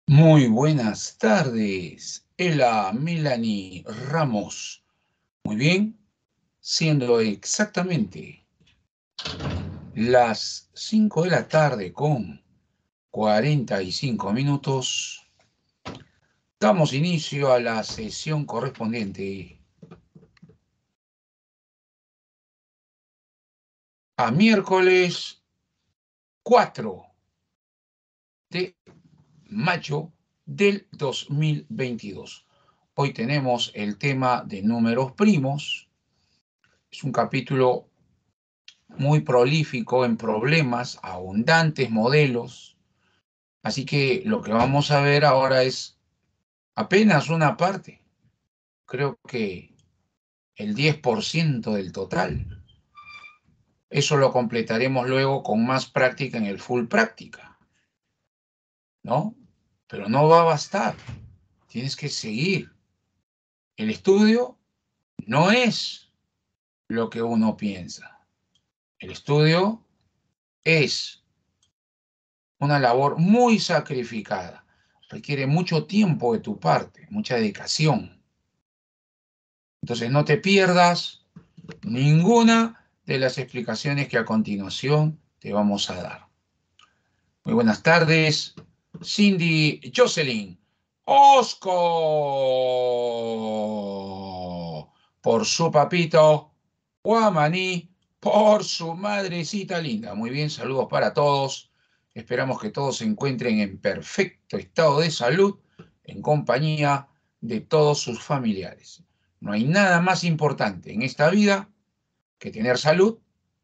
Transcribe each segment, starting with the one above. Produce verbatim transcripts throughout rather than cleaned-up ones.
Muy buenas tardes, Ela Melanie Ramos. Muy bien, siendo exactamente las cinco de la tarde con cuarenta y cinco minutos, damos inicio a la sesión correspondiente a miércoles cuatro de mayo del dos mil veintidós. Hoy tenemos el tema de números primos. Es un capítulo muy prolífico en problemas, abundantes modelos. Así que lo que vamos a ver ahora es apenas una parte. Creo que el diez por ciento del total. Eso lo completaremos luego con más práctica en el full práctica, ¿no? Pero no va a bastar. Tienes que seguir. El estudio no es lo que uno piensa. El estudio es una labor muy sacrificada. Requiere mucho tiempo de tu parte, mucha dedicación. Entonces no te pierdas ninguna de las explicaciones que a continuación te vamos a dar. Muy buenas tardes, Cindy Jocelyn Osco, por su papito, Guamaní, por su madrecita linda. Muy bien, saludos para todos. Esperamos que todos se encuentren en perfecto estado de salud, en compañía de todos sus familiares. No hay nada más importante en esta vida que tener salud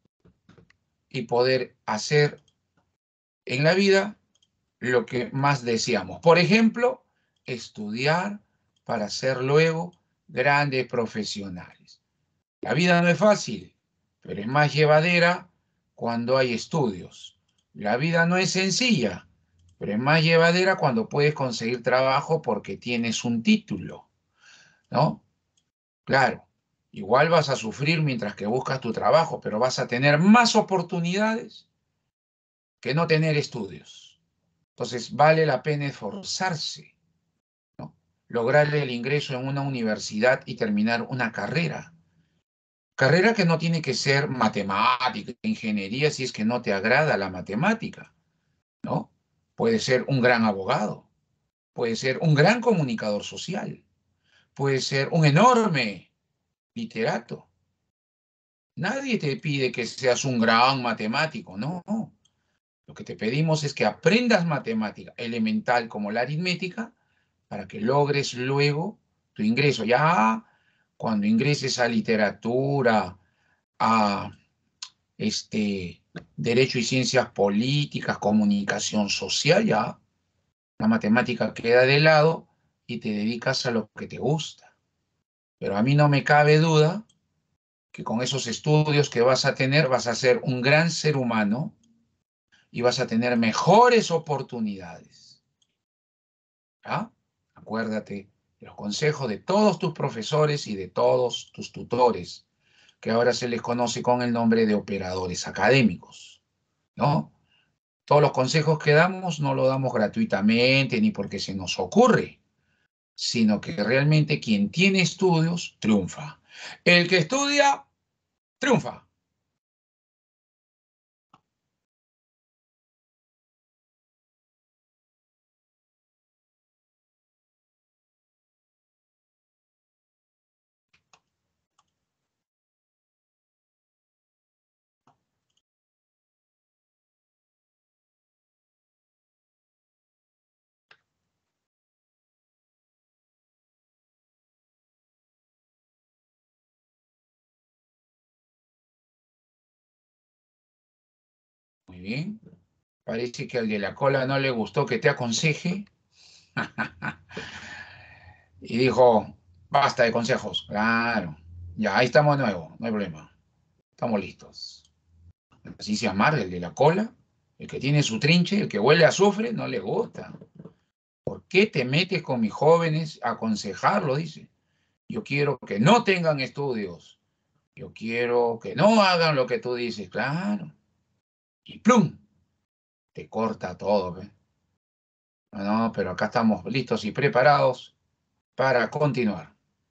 y poder hacer en la vida lo que más deseamos. Por ejemplo, estudiar para ser luego grandes profesionales. La vida no es fácil, pero es más llevadera cuando hay estudios. La vida no es sencilla, pero es más llevadera cuando puedes conseguir trabajo porque tienes un título, ¿no? Claro, igual vas a sufrir mientras que buscas tu trabajo, pero vas a tener más oportunidades que no tener estudios. Entonces vale la pena esforzarse, ¿no? Lograr el ingreso en una universidad y terminar una carrera. Carrera que no tiene que ser matemática, ingeniería, si es que no te agrada la matemática, ¿no? Puede ser un gran abogado, puede ser un gran comunicador social, puede ser un enorme literato. Nadie te pide que seas un gran matemático, no. Lo que te pedimos es que aprendas matemática elemental como la aritmética para que logres luego tu ingreso. Ya cuando ingreses a literatura, a este, derecho y ciencias políticas, comunicación social, ya la matemática queda de lado y te dedicas a lo que te gusta. Pero a mí no me cabe duda que con esos estudios que vas a tener vas a ser un gran ser humano y vas a tener mejores oportunidades. ¿Ya? Acuérdate de los consejos de todos tus profesores y de todos tus tutores, que ahora se les conoce con el nombre de operadores académicos, ¿no? Todos los consejos que damos no lo damos gratuitamente ni porque se nos ocurre, sino que realmente quien tiene estudios triunfa. El que estudia, triunfa. Muy bien. Parece que al de la cola no le gustó que te aconseje y dijo, basta de consejos. Claro, ya ahí estamos de nuevo, no hay problema. Estamos listos. Así se amarga el de la cola, el que tiene su trinche, el que huele a azufre, no le gusta. ¿Por qué te metes con mis jóvenes a aconsejarlo? Dice. Yo quiero que no tengan estudios. Yo quiero que no hagan lo que tú dices. Claro. Y plum, te corta todo. ¿Ve? No, pero acá estamos listos y preparados para continuar.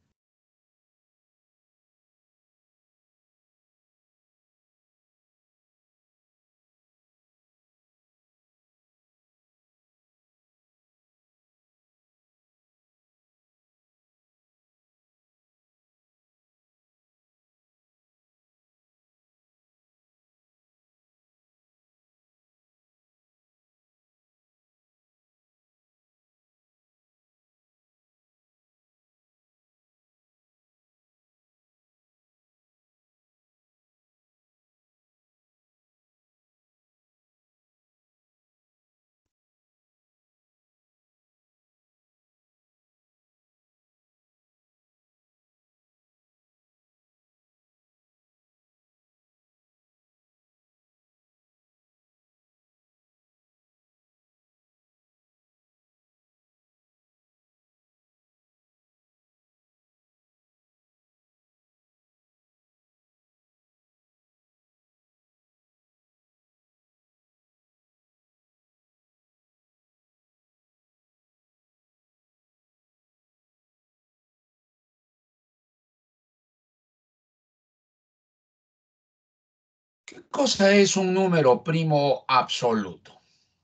¿Qué cosa es un número primo absoluto?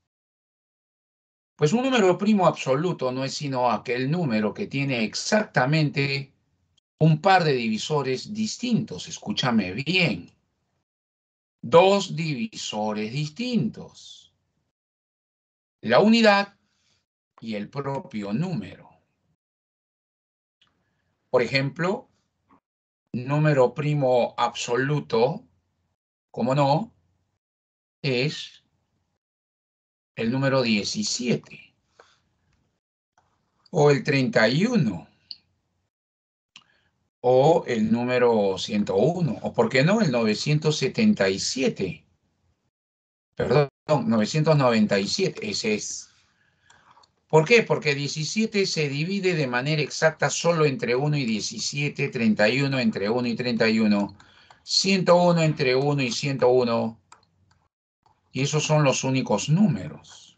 Pues un número primo absoluto no es sino aquel número que tiene exactamente un par de divisores distintos. Escúchame bien. Dos divisores distintos. La unidad y el propio número. Por ejemplo, número primo absoluto, como no, es el número diecisiete o el treinta y uno o el número ciento uno o, ¿por qué no?, el novecientos setenta y siete. Perdón, novecientos noventa y siete, ese es. ¿Por qué? Porque diecisiete se divide de manera exacta solo entre uno y diecisiete, treinta y uno entre uno y treinta y uno, ciento uno entre uno y ciento uno, y esos son los únicos números.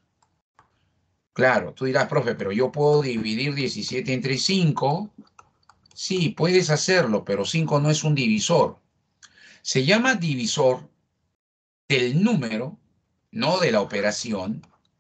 Claro, tú dirás, profe, pero yo puedo dividir diecisiete entre cinco. Sí, puedes hacerlo, pero cinco no es un divisor. Se llama divisor del número, no de la operación,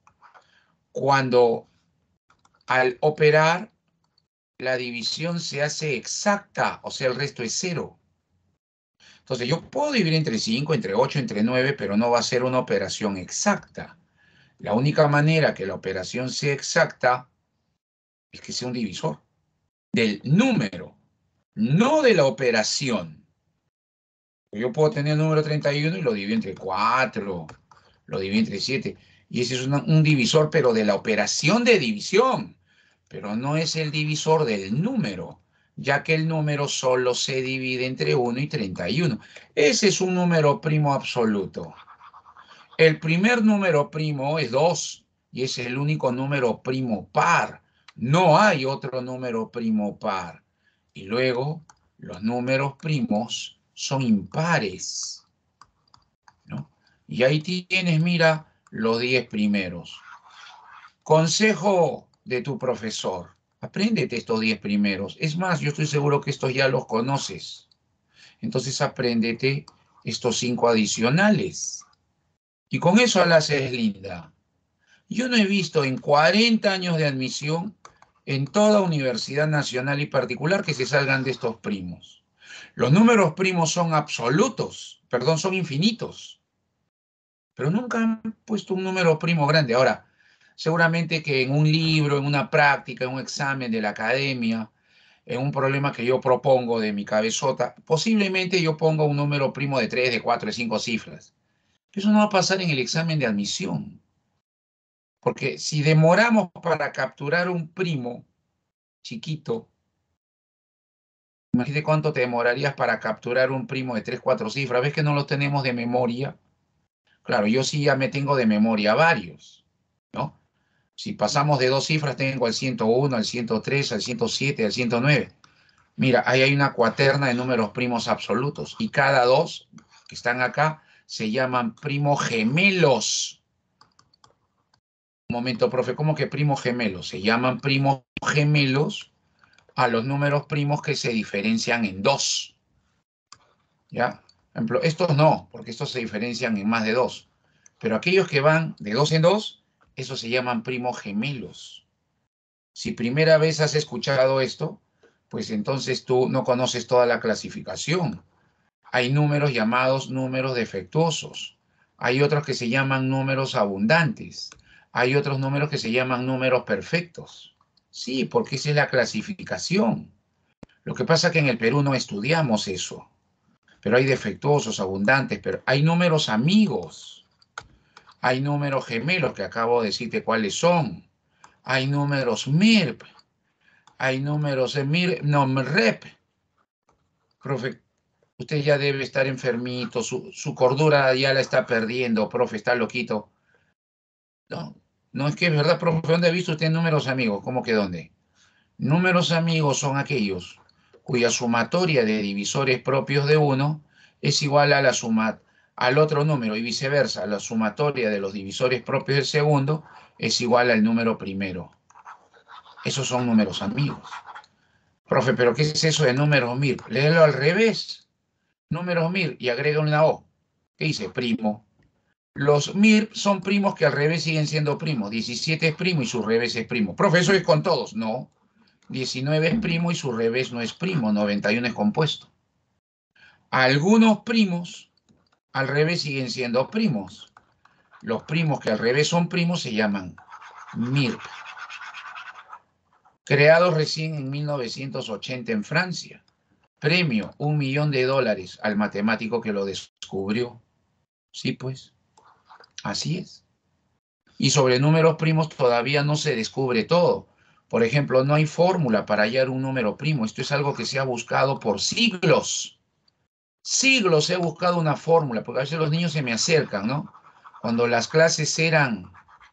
cuando al operar la división se hace exacta, o sea, el resto es cero. Entonces, yo puedo dividir entre cinco, entre ocho, entre nueve, pero no va a ser una operación exacta. La única manera que la operación sea exacta es que sea un divisor del número, no de la operación. Yo puedo tener el número treinta y uno y lo divido entre cuatro, lo divido entre siete, y ese es una, un divisor, pero de la operación de división, pero no es el divisor del número, ya que el número solo se divide entre uno y treinta y uno. Ese es un número primo absoluto. El primer número primo es dos, y es el único número primo par. No hay otro número primo par. Y luego, los números primos son impares, ¿no? Y ahí tienes, mira, los diez primeros. Consejo de tu profesor: apréndete estos diez primeros. Es más, yo estoy seguro que estos ya los conoces. Entonces, apréndete estos cinco adicionales. Y con eso la haces linda. Yo no he visto en cuarenta años de admisión en toda universidad nacional y particular que se salgan de estos primos. Los números primos son absolutos, perdón, son infinitos, pero nunca han puesto un número primo grande. Ahora, seguramente que en un libro, en una práctica, en un examen de la academia, en un problema que yo propongo de mi cabezota, posiblemente yo ponga un número primo de tres, de cuatro, de cinco cifras. Eso no va a pasar en el examen de admisión. Porque si demoramos para capturar un primo chiquito, imagínate cuánto te demorarías para capturar un primo de tres, cuatro cifras. ¿Ves que no los tenemos de memoria? Claro, yo sí ya me tengo de memoria varios, ¿no? Si pasamos de dos cifras, tengo al ciento uno, al ciento tres, al ciento siete, al ciento nueve. Mira, ahí hay una cuaterna de números primos absolutos. Y cada dos que están acá se llaman primos gemelos. momento, profe, ¿cómo que primos gemelos? Se llaman primos gemelos a los números primos que se diferencian en dos. ¿Ya? Por ejemplo, estos no, porque estos se diferencian en más de dos. Pero aquellos que van de dos en dos, esos se llaman primos gemelos. Si primera vez has escuchado esto, pues entonces tú no conoces toda la clasificación. Hay números llamados números defectuosos. Hay otros que se llaman números abundantes. Hay otros números que se llaman números perfectos. Sí, porque esa es la clasificación. Lo que pasa es que en el Perú no estudiamos eso. Pero hay defectuosos, abundantes, pero hay números amigos. Hay números gemelos que acabo de decirte cuáles son. Hay números M I R P. Hay números M I R, no, M R E P. Profe, usted ya debe estar enfermito, su, su cordura ya la está perdiendo, profe, está loquito. No, no es que es verdad, profe, ¿dónde ha visto usted números amigos? ¿Cómo que dónde? Números amigos son aquellos cuya sumatoria de divisores propios de uno es igual a la suma, al otro número y viceversa. La sumatoria de los divisores propios del segundo es igual al número primero. Esos son números amigos. Profe, ¿pero qué es eso de números M I R? Léelo al revés. Números M I R y agrega una O. ¿Qué dice? Primo. Los M I R son primos que al revés siguen siendo primos. diecisiete es primo y su revés es primo. Profe, ¿eso es con todos? No. diecinueve es primo y su revés no es primo. noventa y uno es compuesto. Algunos primos al revés siguen siendo primos. Los primos que al revés son primos se llaman M I R. Creados recién en mil novecientos ochenta en Francia. Premio, un millón de dólares al matemático que lo descubrió. Sí, pues, así es. Y sobre números primos todavía no se descubre todo. Por ejemplo, no hay fórmula para hallar un número primo. Esto es algo que se ha buscado por siglos. Siglos he buscado una fórmula, porque a veces los niños se me acercan, ¿no? Cuando las clases eran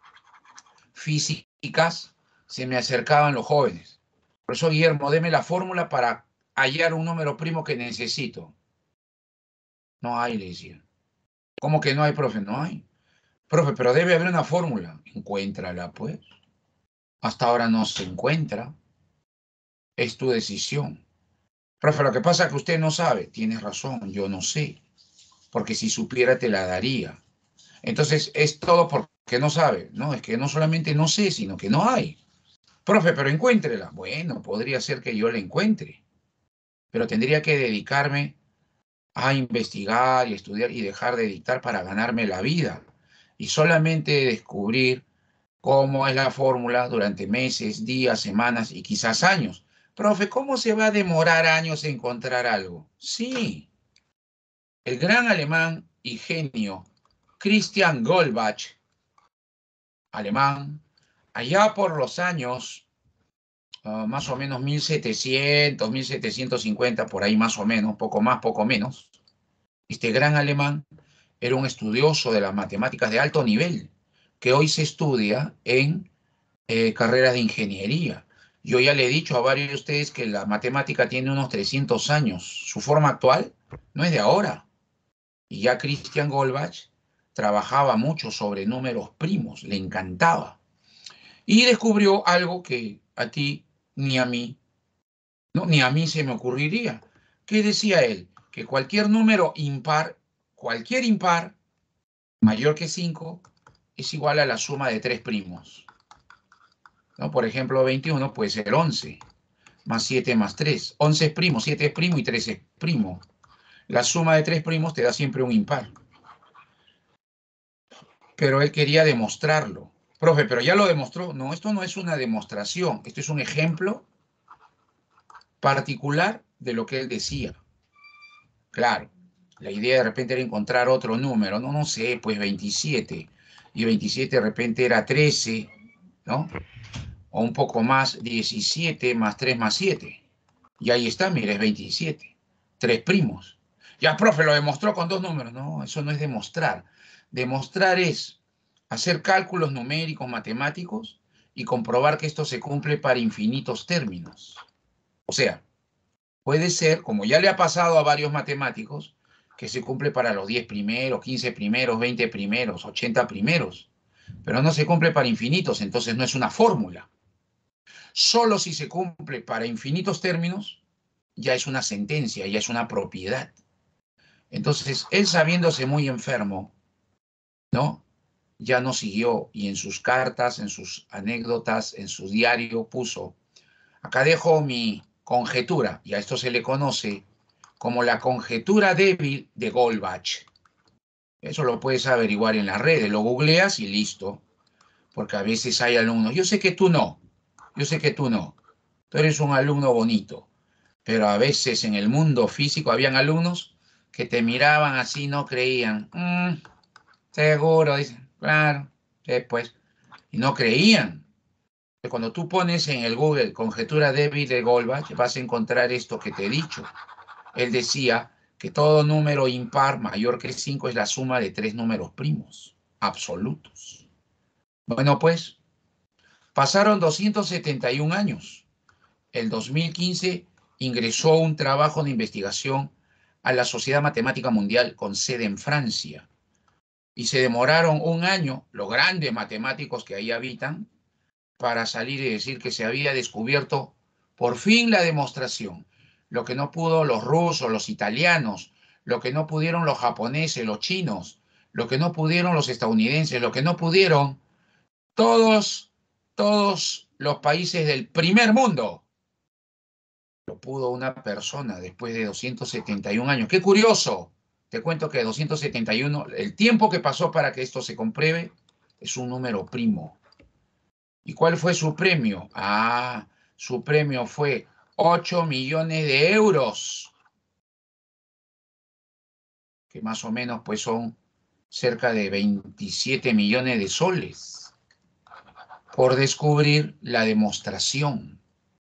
físicas, se me acercaban los jóvenes. Profesor Guillermo, deme la fórmula para hallar un número primo que necesito. No hay, le decía. ¿Cómo que no hay, profe? No hay. Profe, pero debe haber una fórmula. Encuéntrala, pues. Hasta ahora no se encuentra. Es tu decisión. Profe, lo que pasa es que usted no sabe. Tienes razón, yo no sé. Porque si supiera te la daría. Entonces es todo porque no sabe. No, es que no solamente no sé, sino que no hay. Profe, pero encuéntrela. Bueno, podría ser que yo la encuentre. Pero tendría que dedicarme a investigar y estudiar y dejar de dictar para ganarme la vida. Y solamente descubrir cómo es la fórmula durante meses, días, semanas y quizás años. Profe, ¿cómo se va a demorar años en encontrar algo? Sí, el gran alemán y genio Christian Goldbach, alemán, allá por los años uh, más o menos mil setecientos, mil setecientos cincuenta, por ahí más o menos, poco más, poco menos, este gran alemán era un estudioso de las matemáticas de alto nivel, que hoy se estudia en eh, carreras de ingeniería. Yo ya le he dicho a varios de ustedes que la matemática tiene unos trescientos años. Su forma actual no es de ahora. Y ya Christian Goldbach trabajaba mucho sobre números primos, le encantaba. Y descubrió algo que a ti ni a mí, no, ni a mí se me ocurriría. ¿Qué decía él? Que cualquier número impar, cualquier impar mayor que cinco es igual a la suma de tres primos. ¿No? Por ejemplo, veintiuno puede ser once, más siete más tres. once es primo, siete es primo y tres es primo. La suma de tres primos te da siempre un impar. Pero él quería demostrarlo. Profe, pero ya lo demostró. No, esto no es una demostración. Esto es un ejemplo particular de lo que él decía. Claro, la idea de repente era encontrar otro número. No, no sé, pues veintisiete. Y veintisiete de repente era trece, ¿no? O un poco más, diecisiete más tres más siete. Y ahí está, mire, es veintisiete. Tres primos. Ya, profe, lo demostró con dos números. No, eso no es demostrar. Demostrar es hacer cálculos numéricos, matemáticos, y comprobar que esto se cumple para infinitos términos. O sea, puede ser, como ya le ha pasado a varios matemáticos, que se cumple para los diez primeros, quince primeros, veinte primeros, ochenta primeros. pero no se cumple para infinitos, entonces no es una fórmula. Solo si se cumple para infinitos términos, ya es una sentencia, ya es una propiedad. Entonces, él sabiéndose muy enfermo, ¿no? Ya no siguió y en sus cartas, en sus anécdotas, en su diario puso, acá dejo mi conjetura, y a esto se le conoce como la conjetura débil de Goldbach. Eso lo puedes averiguar en las redes, lo googleas y listo, porque a veces hay alumnos, yo sé que tú no, yo sé que tú no, tú eres un alumno bonito, pero a veces en el mundo físico habían alumnos que te miraban así, no creían, mm, seguro, dicen, claro, después, y no creían. Cuando tú pones en el Google conjetura débil de Goldbach, vas a encontrar esto que te he dicho. Él decía que todo número impar mayor que cinco es la suma de tres números primos, absolutos. Bueno, pues, pasaron doscientos setenta y un años. El dos mil quince ingresó un trabajo de investigación a la Sociedad Matemática Mundial con sede en Francia. Y se demoraron un año, los grandes matemáticos que ahí habitan, para salir y decir que se había descubierto por fin la demostración. Lo que no pudo los rusos, los italianos, lo que no pudieron los japoneses, los chinos, lo que no pudieron los estadounidenses, lo que no pudieron todos, todos los países del primer mundo. Lo pudo una persona después de doscientos setenta y un años. ¡Qué curioso! Te cuento que doscientos setenta y uno, el tiempo que pasó para que esto se compruebe, es un número primo. ¿Y cuál fue su premio? Ah, su premio fue ocho millones de euros, que más o menos pues son cerca de veintisiete millones de soles, por descubrir la demostración,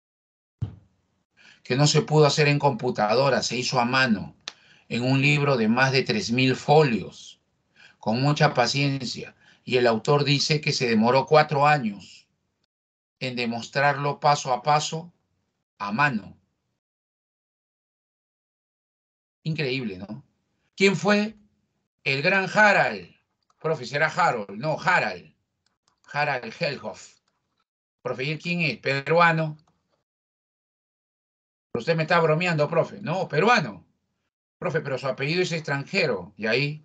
que no se pudo hacer en computadora, se hizo a mano, en un libro de más de tres mil folios, con mucha paciencia, y el autor dice que se demoró cuatro años en demostrarlo paso a paso, a mano. Increíble, ¿no? ¿Quién fue? El gran Harald. Profe, será Harold, no, Harald. Harald Helhoff. Profe, ¿y quién es? Peruano. Usted me está bromeando, profe. No, peruano. Profe, pero su apellido es extranjero. Y ahí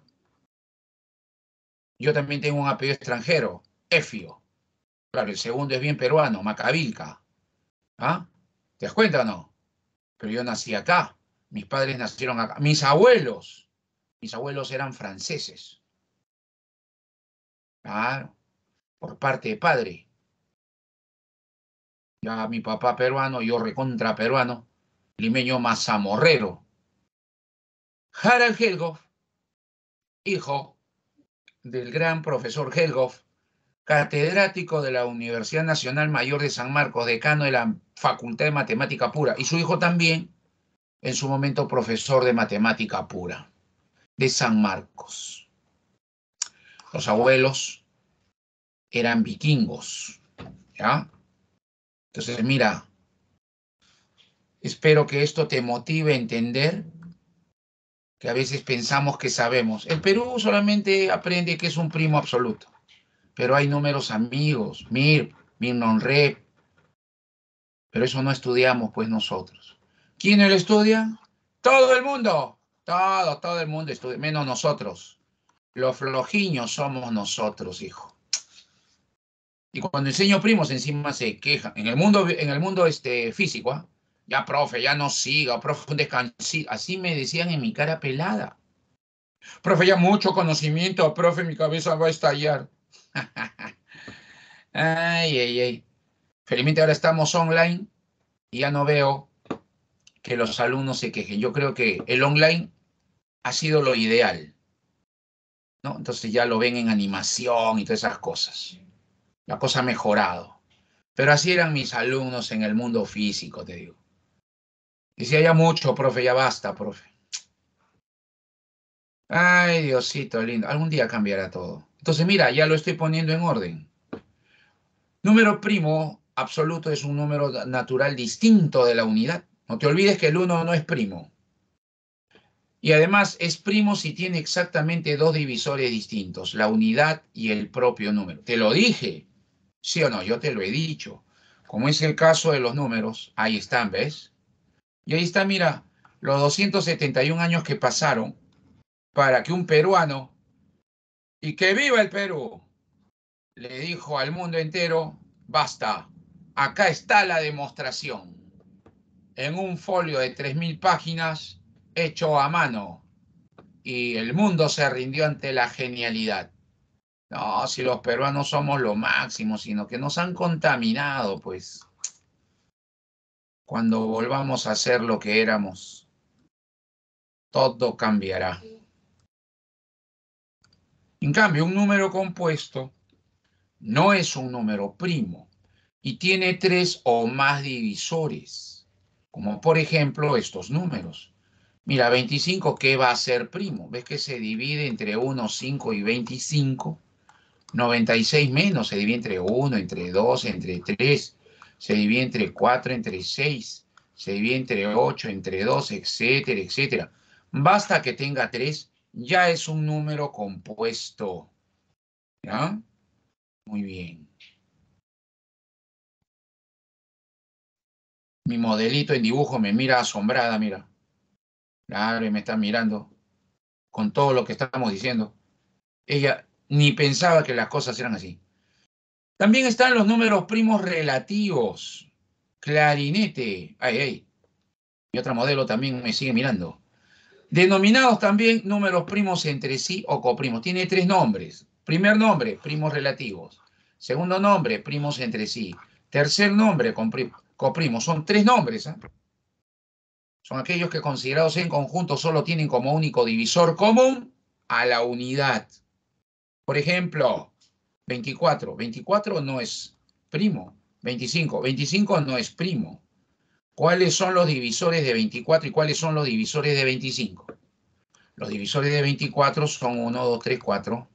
yo también tengo un apellido extranjero, Efio. Claro, el segundo es bien peruano, Macavilca. ¿Ah? ¿Te das cuenta o no? Pero yo nací acá. Mis padres nacieron acá. Mis abuelos. Mis abuelos eran franceses. Claro, por parte de padre. Ya mi papá peruano, yo recontra peruano, limeño mazamorrero. Harald Helgoff, hijo del gran profesor Helgoff, catedrático de la Universidad Nacional Mayor de San Marcos, decano de la Facultad de Matemática Pura, y su hijo también, en su momento profesor de Matemática Pura, de San Marcos. Los abuelos eran vikingos, ¿ya? Entonces, mira, espero que esto te motive a entender que a veces pensamos que sabemos. El Perú solamente aprende que es un primo absoluto, pero hay números amigos, Mir, Mir non rep, pero eso no estudiamos pues nosotros. ¿Quién lo estudia? Todo el mundo, todo, todo el mundo estudia, menos nosotros. Los flojiños somos nosotros, hijo. Y cuando enseño primos encima se quejan. En el mundo, en el mundo este, físico, ¿eh? Ya, profe, ya no siga, profe, un descansito. Así me decían en mi cara pelada. Profe, ya mucho conocimiento, profe, mi cabeza va a estallar. Ay, ay, ay. Felizmente ahora estamos online y ya no veo que los alumnos se quejen. Yo creo que el online ha sido lo ideal, ¿no? Entonces ya lo ven en animación y todas esas cosas. La cosa ha mejorado. Pero así eran mis alumnos en el mundo físico, te digo. Decía ya mucho, profe, ya basta, profe. Ay, Diosito lindo. Algún día cambiará todo. Entonces, mira, ya lo estoy poniendo en orden. Número primo absoluto es un número natural distinto de la unidad. No te olvides que el uno no es primo. Y además es primo si tiene exactamente dos divisores distintos, la unidad y el propio número. Te lo dije, ¿sí o no? Yo te lo he dicho. Como es el caso de los números, ahí están, ¿ves? Y ahí está, mira, los doscientos setenta y un años que pasaron para que un peruano, y que viva el Perú, le dijo al mundo entero, basta, acá está la demostración, en un folio de tres mil páginas, hecho a mano, y el mundo se rindió ante la genialidad. No, si los peruanos somos lo máximo, sino que nos han contaminado, pues, cuando volvamos a ser lo que éramos, todo cambiará. En cambio, un número compuesto no es un número primo y tiene tres o más divisores, como por ejemplo estos números. Mira, veinticinco, ¿qué va a ser primo? ¿Ves que se divide entre uno, cinco y veinticinco? noventa y seis menos se divide entre uno, entre dos, entre tres, se divide entre cuatro, entre seis, se divide entre ocho, entre dos, etcétera, etcétera. Basta que tenga tres, ya es un número compuesto. ¿Ya? Muy bien. Mi modelito en dibujo me mira asombrada, mira. Claro, y me está mirando con todo lo que estamos diciendo. Ella ni pensaba que las cosas eran así. También están los números primos relativos. Clarinete. Ay, ay. Mi otra modelo también me sigue mirando. Denominados también números primos entre sí o coprimos. Tiene tres nombres. Primer nombre, primos relativos. Segundo nombre, primos entre sí. Tercer nombre, coprimos. Son tres nombres, ¿eh? Son aquellos que considerados en conjunto solo tienen como único divisor común a la unidad. Por ejemplo, veinticuatro. veinticuatro no es primo. veinticinco. veinticinco no es primo. ¿Cuáles son los divisores de veinticuatro y cuáles son los divisores de veinticinco? Los divisores de veinticuatro son uno, dos, tres, cuatro,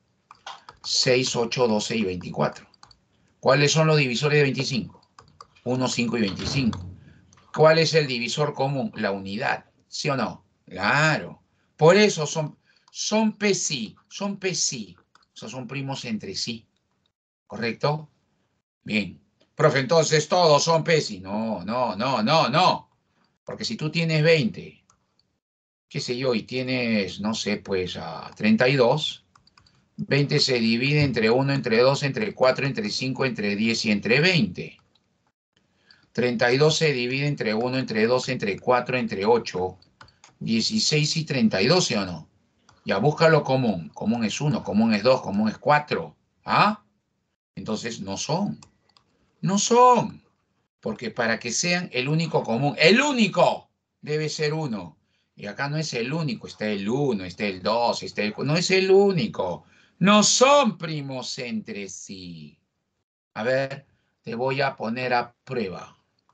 seis, ocho, doce y veinticuatro. ¿Cuáles son los divisores de veinticinco? uno, cinco y veinticinco. ¿Cuál es el divisor común? La unidad, ¿sí o no? Claro. Por eso son, son P S I, son P S I. O sea, son primos entre sí. ¿Correcto? Bien. Profe, entonces todos son P S I. No, no, no, no, no. Porque si tú tienes veinte, qué sé yo, y tienes, no sé, pues a treinta y dos, veinte se divide entre uno, entre dos, entre cuatro, entre cinco, entre diez y entre veinte. treinta y dos se divide entre uno, entre dos, entre cuatro, entre ocho, dieciséis y treinta y dos, ¿sí o no? Ya búscalo común. Común es uno, común es dos, común es cuatro. ¿Ah? Entonces no son. No son. Porque para que sean el único común, el único debe ser uno. Y acá no es el único, está el uno, está el dos, está el... No es el único. No son primos entre sí. A ver, te voy a poner a prueba.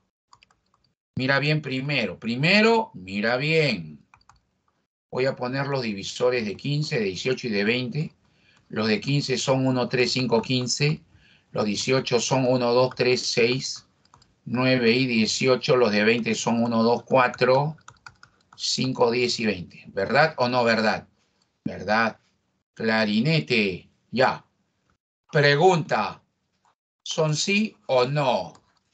Mira bien primero. Primero, mira bien. Voy a poner los divisores de quince, de dieciocho y de veinte. Los de quince son uno, tres, cinco, quince. Los dieciocho son uno, dos, tres, seis, nueve y dieciocho. Los de veinte son uno, dos, cuatro, cinco, diez y veinte. ¿Verdad o no verdad? ¿Verdad? Clarinete. Ya. Pregunta. ¿Son sí o no?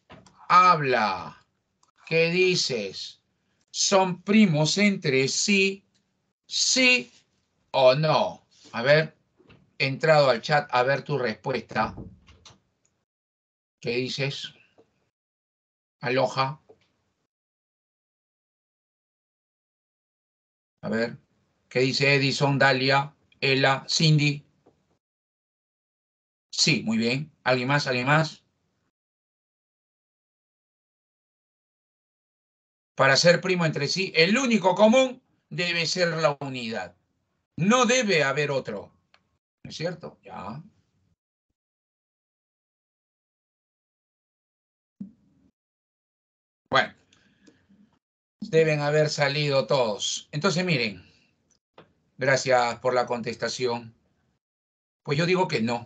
Habla. ¿Qué dices? ¿Son primos entre sí? ¿Sí o no? A ver, he entrado al chat a ver tu respuesta. ¿Qué dices? Aloha. A ver. ¿Qué dice Edison, Dalia, Ela, Cindy? Sí, muy bien. ¿Alguien más? ¿Alguien más? Para ser primo entre sí, el único común debe ser la unidad. No debe haber otro. ¿No es cierto? Ya. Bueno, deben haber salido todos. Entonces, miren, gracias por la contestación. Pues yo digo que no,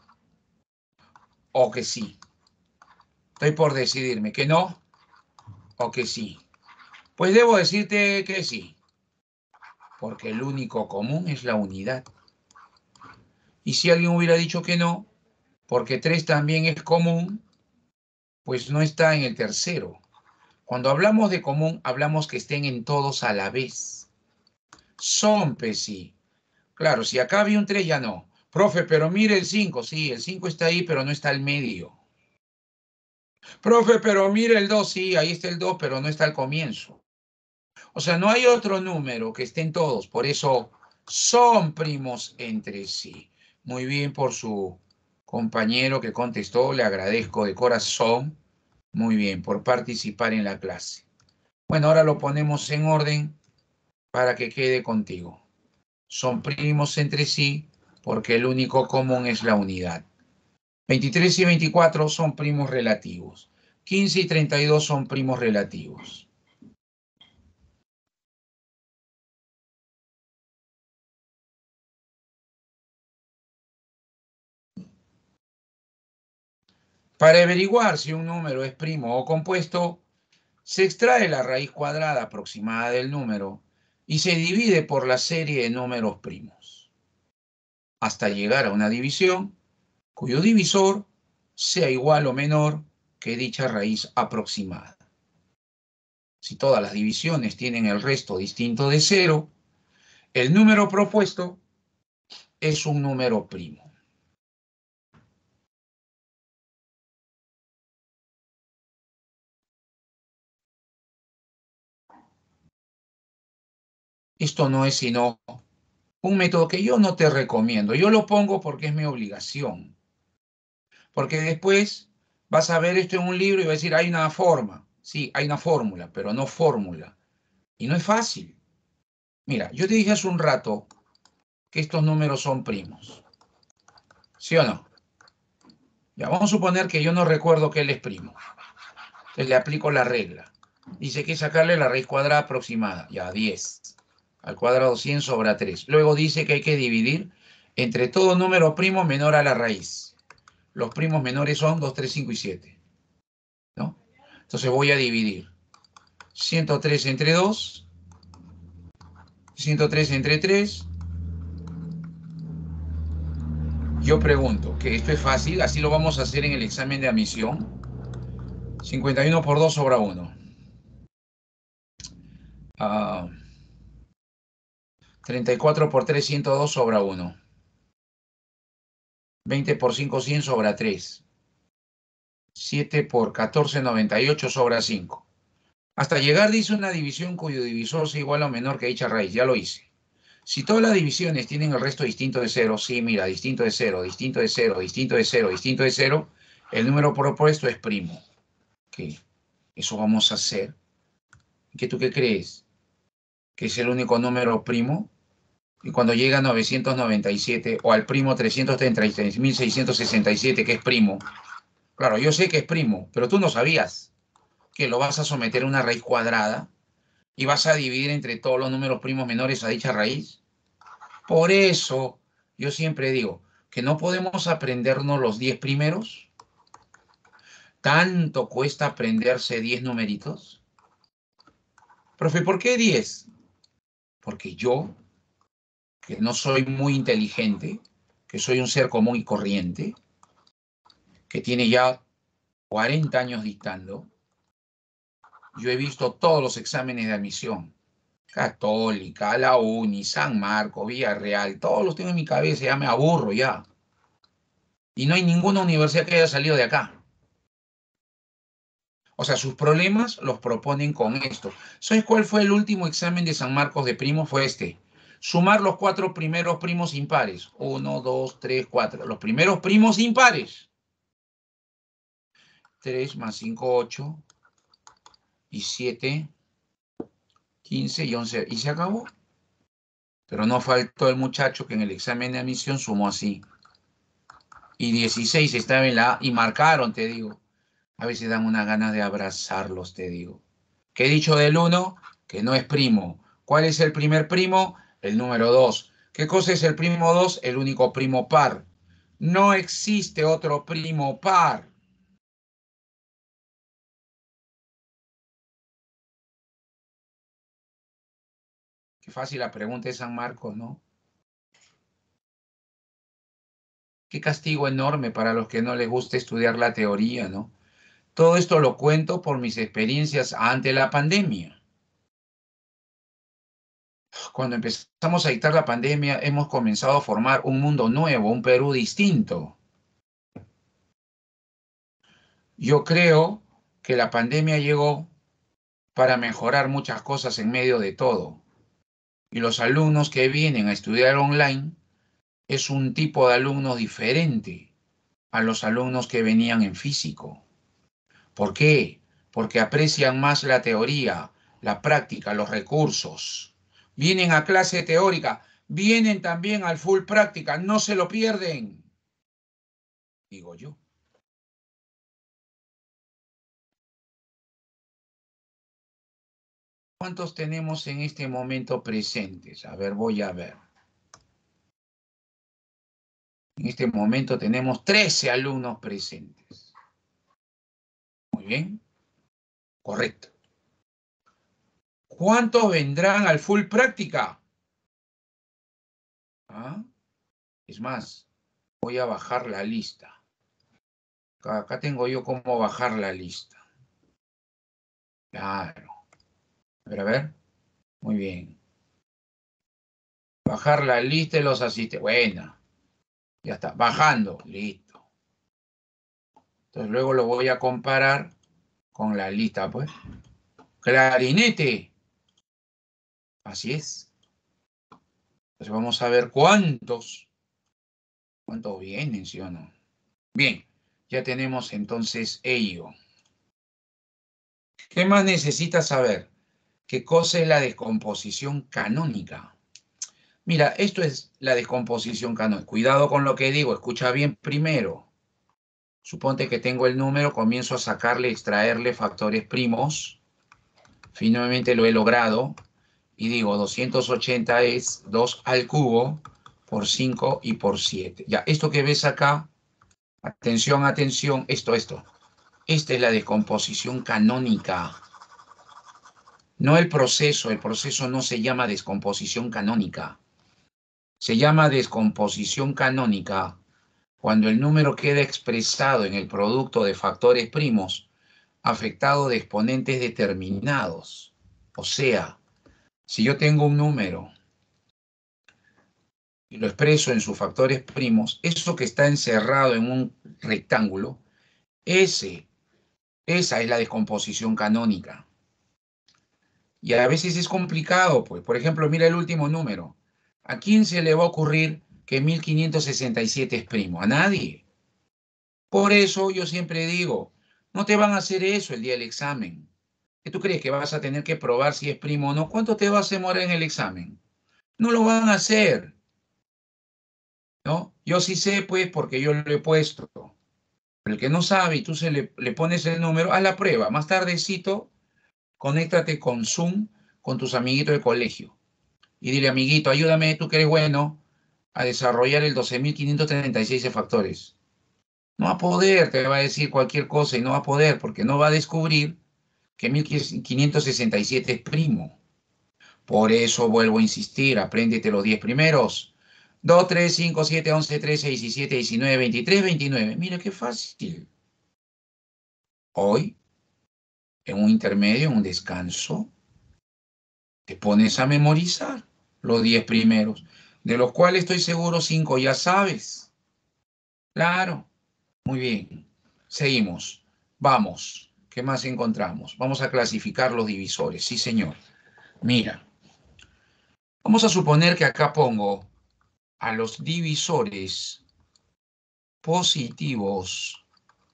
o que sí. Estoy por decidirme que no o que sí. Pues debo decirte que sí. porque el único común es la unidad. Y si alguien hubiera dicho que no, porque tres también es común, pues no está en el tercero. Cuando hablamos de común, hablamos que estén en todos a la vez. Son, pues sí. Claro, si acá había un tres, ya no. Profe, pero mire el cinco. Sí, el cinco está ahí, pero no está al medio. Profe, pero mire el dos. Sí, ahí está el dos, pero no está al comienzo. O sea, no hay otro número que estén todos. Por eso son primos entre sí. Muy bien por su compañero que contestó. Le agradezco de corazón. Muy bien por participar en la clase. Bueno, ahora lo ponemos en orden para que quede contigo. Son primos entre sí porque el único común es la unidad. veintitrés y veinticuatro son primos relativos. quince y treinta y dos son primos relativos. Para averiguar si un número es primo o compuesto, se extrae la raíz cuadrada aproximada del número y se divide por la serie de números primos, hasta llegar a una división cuyo divisor sea igual o menor que dicha raíz aproximada. Si todas las divisiones tienen el resto distinto de cero, el número propuesto es un número primo. Esto no es sino un método que yo no te recomiendo. Yo lo pongo porque es mi obligación. Porque después vas a ver esto en un libro y vas a decir, hay una forma. Sí, hay una fórmula, pero no fórmula. Y no es fácil. Mira, yo te dije hace un rato que estos números son primos. ¿Sí o no? Ya, vamos a suponer que yo no recuerdo que él es primo. Entonces le aplico la regla. Dice que sacarle la raíz cuadrada aproximada. Ya, diez. Al cuadrado cien sobre tres. Luego dice que hay que dividir entre todo número primo menor a la raíz. Los primos menores son dos, tres, cinco y siete. ¿No? Entonces voy a dividir ciento tres entre dos, ciento tres entre tres. Yo pregunto, que esto es fácil, así lo vamos a hacer en el examen de admisión. cincuenta y uno por dos sobra uno. Ah, treinta y cuatro por tres, ciento dos sobra uno. veinte por cinco, cien sobra tres. siete por catorce, noventa y ocho sobra cinco. Hasta llegar dice una división cuyo divisor sea igual o menor que dicha raíz. Ya lo hice. Si todas las divisiones tienen el resto distinto de cero, sí, mira, distinto de cero, distinto de cero, distinto de cero, distinto de cero, el número propuesto es primo. ¿Qué? Eso vamos a hacer. ¿Qué tú qué crees? ¿Que es el único número primo? Y cuando llega a novecientos noventa y siete o al primo trescientos treinta y tres mil seiscientos sesenta y siete, que es primo. Claro, yo sé que es primo, pero tú no sabías que lo vas a someter a una raíz cuadrada y vas a dividir entre todos los números primos menores a dicha raíz. Por eso yo siempre digo que no podemos aprendernos los diez primeros. ¿Tanto cuesta aprenderse diez numeritos? Profe, ¿por qué diez? Porque yo, que no soy muy inteligente, que soy un ser común y corriente, que tiene ya cuarenta años dictando, yo he visto todos los exámenes de admisión. Católica, la Uni, San Marcos, Villarreal, todos los tengo en mi cabeza, ya me aburro ya. Y no hay ninguna universidad que haya salido de acá. O sea, sus problemas los proponen con esto. ¿Sabes cuál fue el último examen de San Marcos de primos? Fue este. Sumar los cuatro primeros primos impares. Uno, dos, tres, cuatro. Los primeros primos impares. Tres más cinco, ocho. Y siete, quince y once. Y se acabó. Pero no faltó el muchacho que en el examen de admisión sumó así. Y dieciséis estaba en la A y marcaron, te digo. A veces dan unas ganas de abrazarlos, te digo. ¿Qué he dicho del uno? Que no es primo. ¿Cuál es el primer primo? El número dos. ¿Qué cosa es el primo dos? El único primo par. No existe otro primo par. Qué fácil la pregunta de San Marcos, ¿no? Qué castigo enorme para los que no les gusta estudiar la teoría, ¿no? Todo esto lo cuento por mis experiencias ante la pandemia. Cuando empezamos a dictar la pandemia, hemos comenzado a formar un mundo nuevo, un Perú distinto. Yo creo que la pandemia llegó para mejorar muchas cosas en medio de todo. Y los alumnos que vienen a estudiar online es un tipo de alumno diferente a los alumnos que venían en físico. ¿Por qué? Porque aprecian más la teoría, la práctica, los recursos. Vienen a clase teórica, vienen también al full práctica, no se lo pierden, digo yo. ¿Cuántos tenemos en este momento presentes? A ver, voy a ver. En este momento tenemos trece alumnos presentes. Muy bien, correcto. ¿Cuántos vendrán al full práctica? ¿Ah? Es más, voy a bajar la lista. Acá, acá tengo yo cómo bajar la lista. Claro. A ver, a ver. Muy bien. Bajar la lista de los asistentes. Bueno, ya está. Bajando. Listo. Entonces luego lo voy a comparar con la lista, pues. Clarinete. Así es. Entonces vamos a ver cuántos. ¿Cuántos vienen, sí o no? Bien. Ya tenemos entonces ello. ¿Qué más necesitas saber? ¿Qué cosa es la descomposición canónica? Mira, esto es la descomposición canónica. Cuidado con lo que digo, escucha bien primero. Suponte que tengo el número, comienzo a sacarle, extraerle factores primos. Finalmente lo he logrado. Y digo, doscientos ochenta es dos al cubo por cinco y por siete. Ya, esto que ves acá, atención, atención, esto, esto. Esta es la descomposición canónica. No el proceso, el proceso no se llama descomposición canónica. Se llama descomposición canónica cuando el número queda expresado en el producto de factores primos afectado de exponentes determinados. O sea, si yo tengo un número y lo expreso en sus factores primos, eso que está encerrado en un rectángulo, ese, esa es la descomposición canónica. Y a veces es complicado, pues. Por ejemplo, mira el último número. ¿A quién se le va a ocurrir que mil quinientos sesenta y siete es primo? A nadie. Por eso yo siempre digo, no te van a hacer eso el día del examen. ¿Qué tú crees que vas a tener que probar si es primo o no? ¿Cuánto te vas a demorar en el examen? No lo van a hacer, ¿no? Yo sí sé, pues, porque yo lo he puesto. Pero el que no sabe y tú se le, le pones el número, haz la prueba. Más tardecito, conéctate con Zoom con tus amiguitos de colegio. Y dile, amiguito, ayúdame, tú que eres bueno, a desarrollar el doce mil quinientos treinta y seis de factores. No va a poder, te va a decir cualquier cosa y no va a poder porque no va a descubrir que mil quinientos sesenta y siete es primo. Por eso vuelvo a insistir, apréndete los diez primeros. dos, tres, cinco, siete, once, trece, diecisiete, diecinueve, veintitrés, veintinueve. Mira qué fácil. Hoy, en un intermedio, en un descanso, te pones a memorizar los diez primeros, de los cuales estoy seguro cinco ya sabes. Claro, muy bien. Seguimos. Vamos. ¿Qué más encontramos? Vamos a clasificar los divisores. Sí, señor. Mira, vamos a suponer que acá pongo a los divisores positivos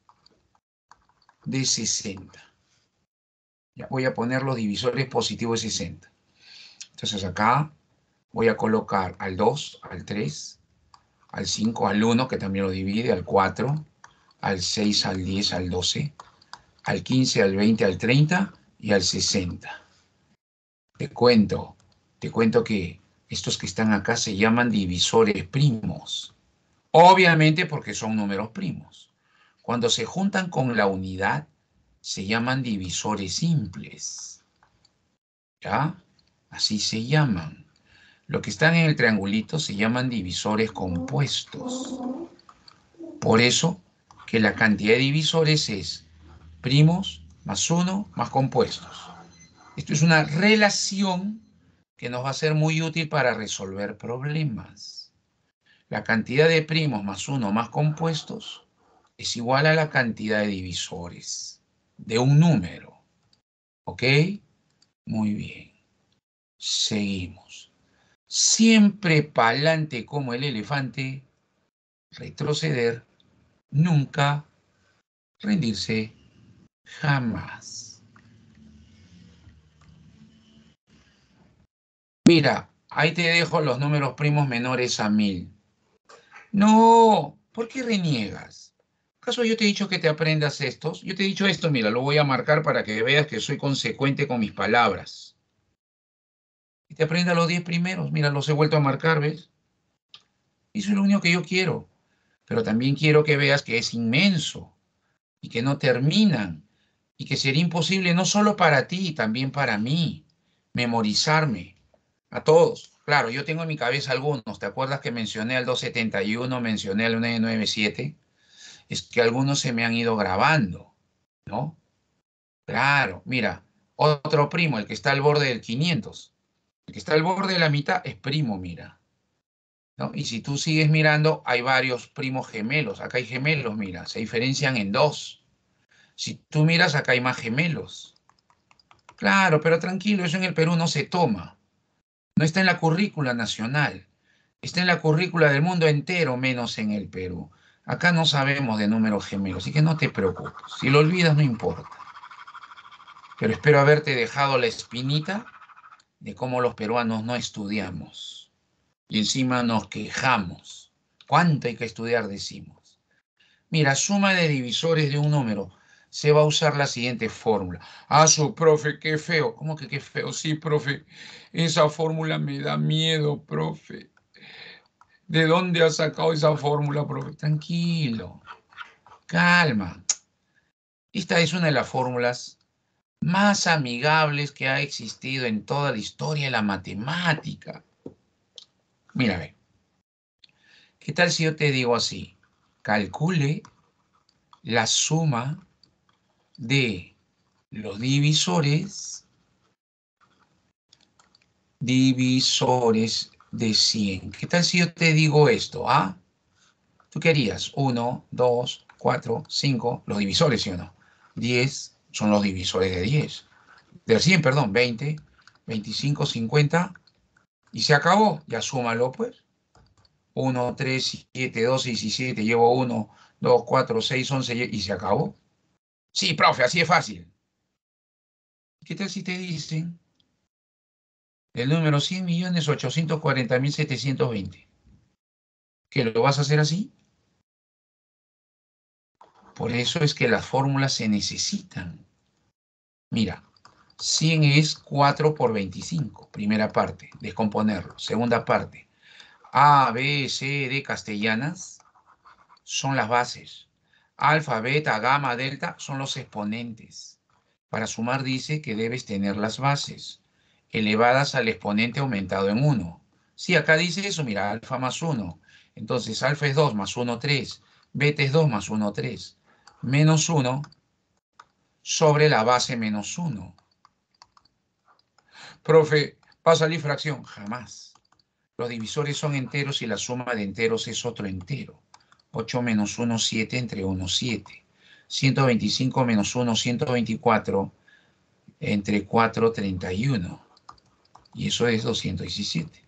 de sesenta. Ya voy a poner los divisores positivos de sesenta. Entonces acá voy a colocar al dos, al tres, al cinco, al uno, que también lo divide, al cuatro, al seis, al diez, al doce, al quince, al veinte, al treinta y al sesenta. Te cuento, te cuento que estos que están acá se llaman divisores primos. Obviamente porque son números primos. Cuando se juntan con la unidad, se llaman divisores simples. ¿Ya? Así se llaman. Los que están en el triangulito se llaman divisores compuestos. Por eso que la cantidad de divisores es primos más uno más compuestos. Esto es una relación que nos va a ser muy útil para resolver problemas. La cantidad de primos más uno más compuestos es igual a la cantidad de divisores de un número. ¿Ok? Muy bien. Seguimos. Siempre pa'lante como el elefante, retroceder, nunca, rendirse, jamás. Mira, ahí te dejo los números primos menores a mil. No, ¿por qué reniegas? ¿Acaso yo te he dicho que te aprendas estos? Yo te he dicho esto, mira, lo voy a marcar para que veas que soy consecuente con mis palabras. Y te aprendas los diez primeros, mira, los he vuelto a marcar, ¿ves? Eso es lo único que yo quiero. Pero también quiero que veas que es inmenso y que no terminan y que sería imposible no solo para ti, también para mí, memorizarme a todos. Claro, yo tengo en mi cabeza algunos. ¿Te acuerdas que mencioné al doscientos setenta y uno, mencioné al novecientos noventa y siete? Es que algunos se me han ido grabando, ¿no? Claro, mira, otro primo, el que está al borde del quinientos. El que está al borde de la mitad es primo, mira, ¿no? Y si tú sigues mirando, hay varios primos gemelos. Acá hay gemelos, mira, se diferencian en dos. Si tú miras, acá hay más gemelos. Claro, pero tranquilo, eso en el Perú no se toma. No está en la currícula nacional. Está en la currícula del mundo entero, menos en el Perú. Acá no sabemos de números gemelos, así que no te preocupes. Si lo olvidas, no importa. Pero espero haberte dejado la espinita de cómo los peruanos no estudiamos. Y encima nos quejamos. ¿Cuánto hay que estudiar? Decimos. Mira, suma de divisores de un número. Se va a usar la siguiente fórmula. Ah, su profe, qué feo. ¿Cómo que qué feo? Sí, profe. Esa fórmula me da miedo, profe. ¿De dónde ha sacado esa fórmula, profe? Tranquilo. Calma. Esta es una de las fórmulas más amigables que ha existido en toda la historia de la matemática. Mira, ve. ¿Qué tal si yo te digo así? Calcule la suma de los divisores, divisores de cien. ¿Qué tal si yo te digo esto? ¿Ah? ¿Tú qué harías? uno, dos, cuatro, cinco, los divisores, ¿sí o no? diez son los divisores de diez. De cien, perdón, veinte, veinticinco, cincuenta, y se acabó. Ya súmalo, pues. uno, tres, siete, doce, diecisiete, llevo uno, dos, cuatro, seis, once, y se acabó. Sí, profe, así es fácil. ¿Qué tal si te dicen el número cien millones ochocientos cuarenta mil setecientos veinte? ¿Que lo vas a hacer así? Por eso es que las fórmulas se necesitan. Mira, cien es cuatro por veinticinco, primera parte, descomponerlo. Segunda parte, A, B, C, D castellanas son las bases. Alfa, beta, gamma, delta son los exponentes. Para sumar dice que debes tener las bases elevadas al exponente aumentado en uno. Sí, acá dice eso, mira, alfa más uno. Entonces, alfa es dos más uno, tres. Beta es dos más uno, tres. Menos uno sobre la base menos uno. Profe, ¿va a salir fracción? Jamás. Los divisores son enteros y la suma de enteros es otro entero. ocho menos uno, siete, entre uno, siete. ciento veinticinco menos uno, ciento veinticuatro, entre cuatro, treinta y uno. Y eso es doscientos diecisiete.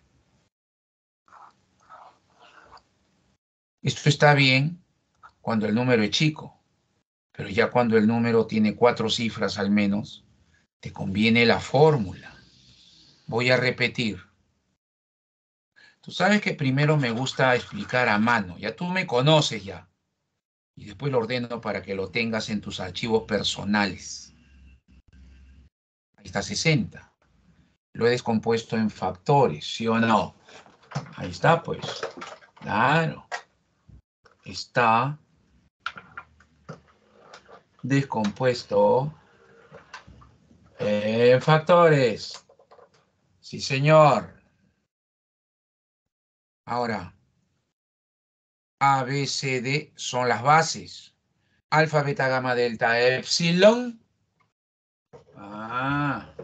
Esto está bien cuando el número es chico, pero ya cuando el número tiene cuatro cifras al menos, te conviene la fórmula. Voy a repetir. Tú sabes que primero me gusta explicar a mano. Ya tú me conoces ya. Y después lo ordeno para que lo tengas en tus archivos personales. Ahí está sesenta. Lo he descompuesto en factores, ¿sí o no? Ahí está, pues. Claro. Está descompuesto en factores. Sí, señor. Ahora, A, B, C, D son las bases. Alfa, beta, gamma, delta, epsilon. Ah,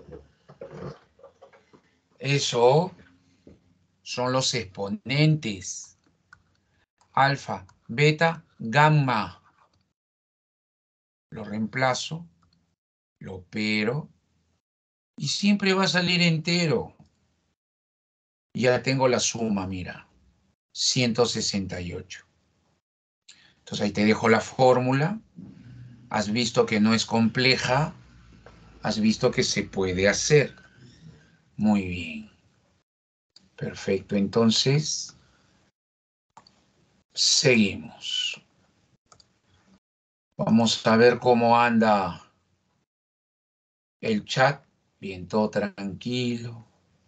eso son los exponentes. Alfa, beta, gamma. Lo reemplazo, lo opero y siempre va a salir entero. Ya tengo la suma, mira, ciento sesenta y ocho. Entonces ahí te dejo la fórmula. Has visto que no es compleja. Has visto que se puede hacer. Muy bien. Perfecto. Entonces, seguimos. Vamos a ver cómo anda el chat. Bien, todo tranquilo.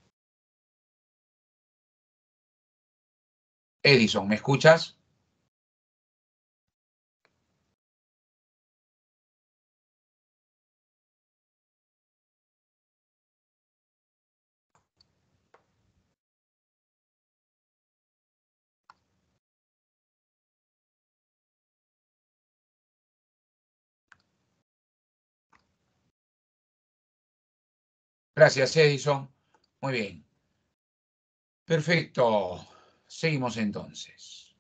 Edison, ¿me escuchas? Gracias, Edison. Muy bien. Perfecto. Seguimos entonces.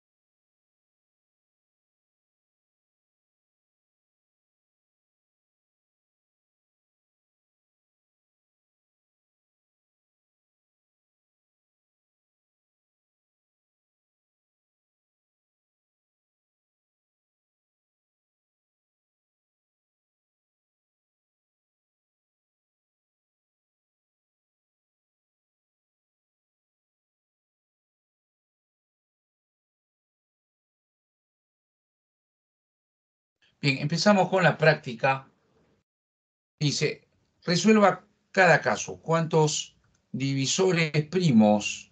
Bien, empezamos con la práctica. Dice, resuelva cada caso. ¿Cuántos divisores primos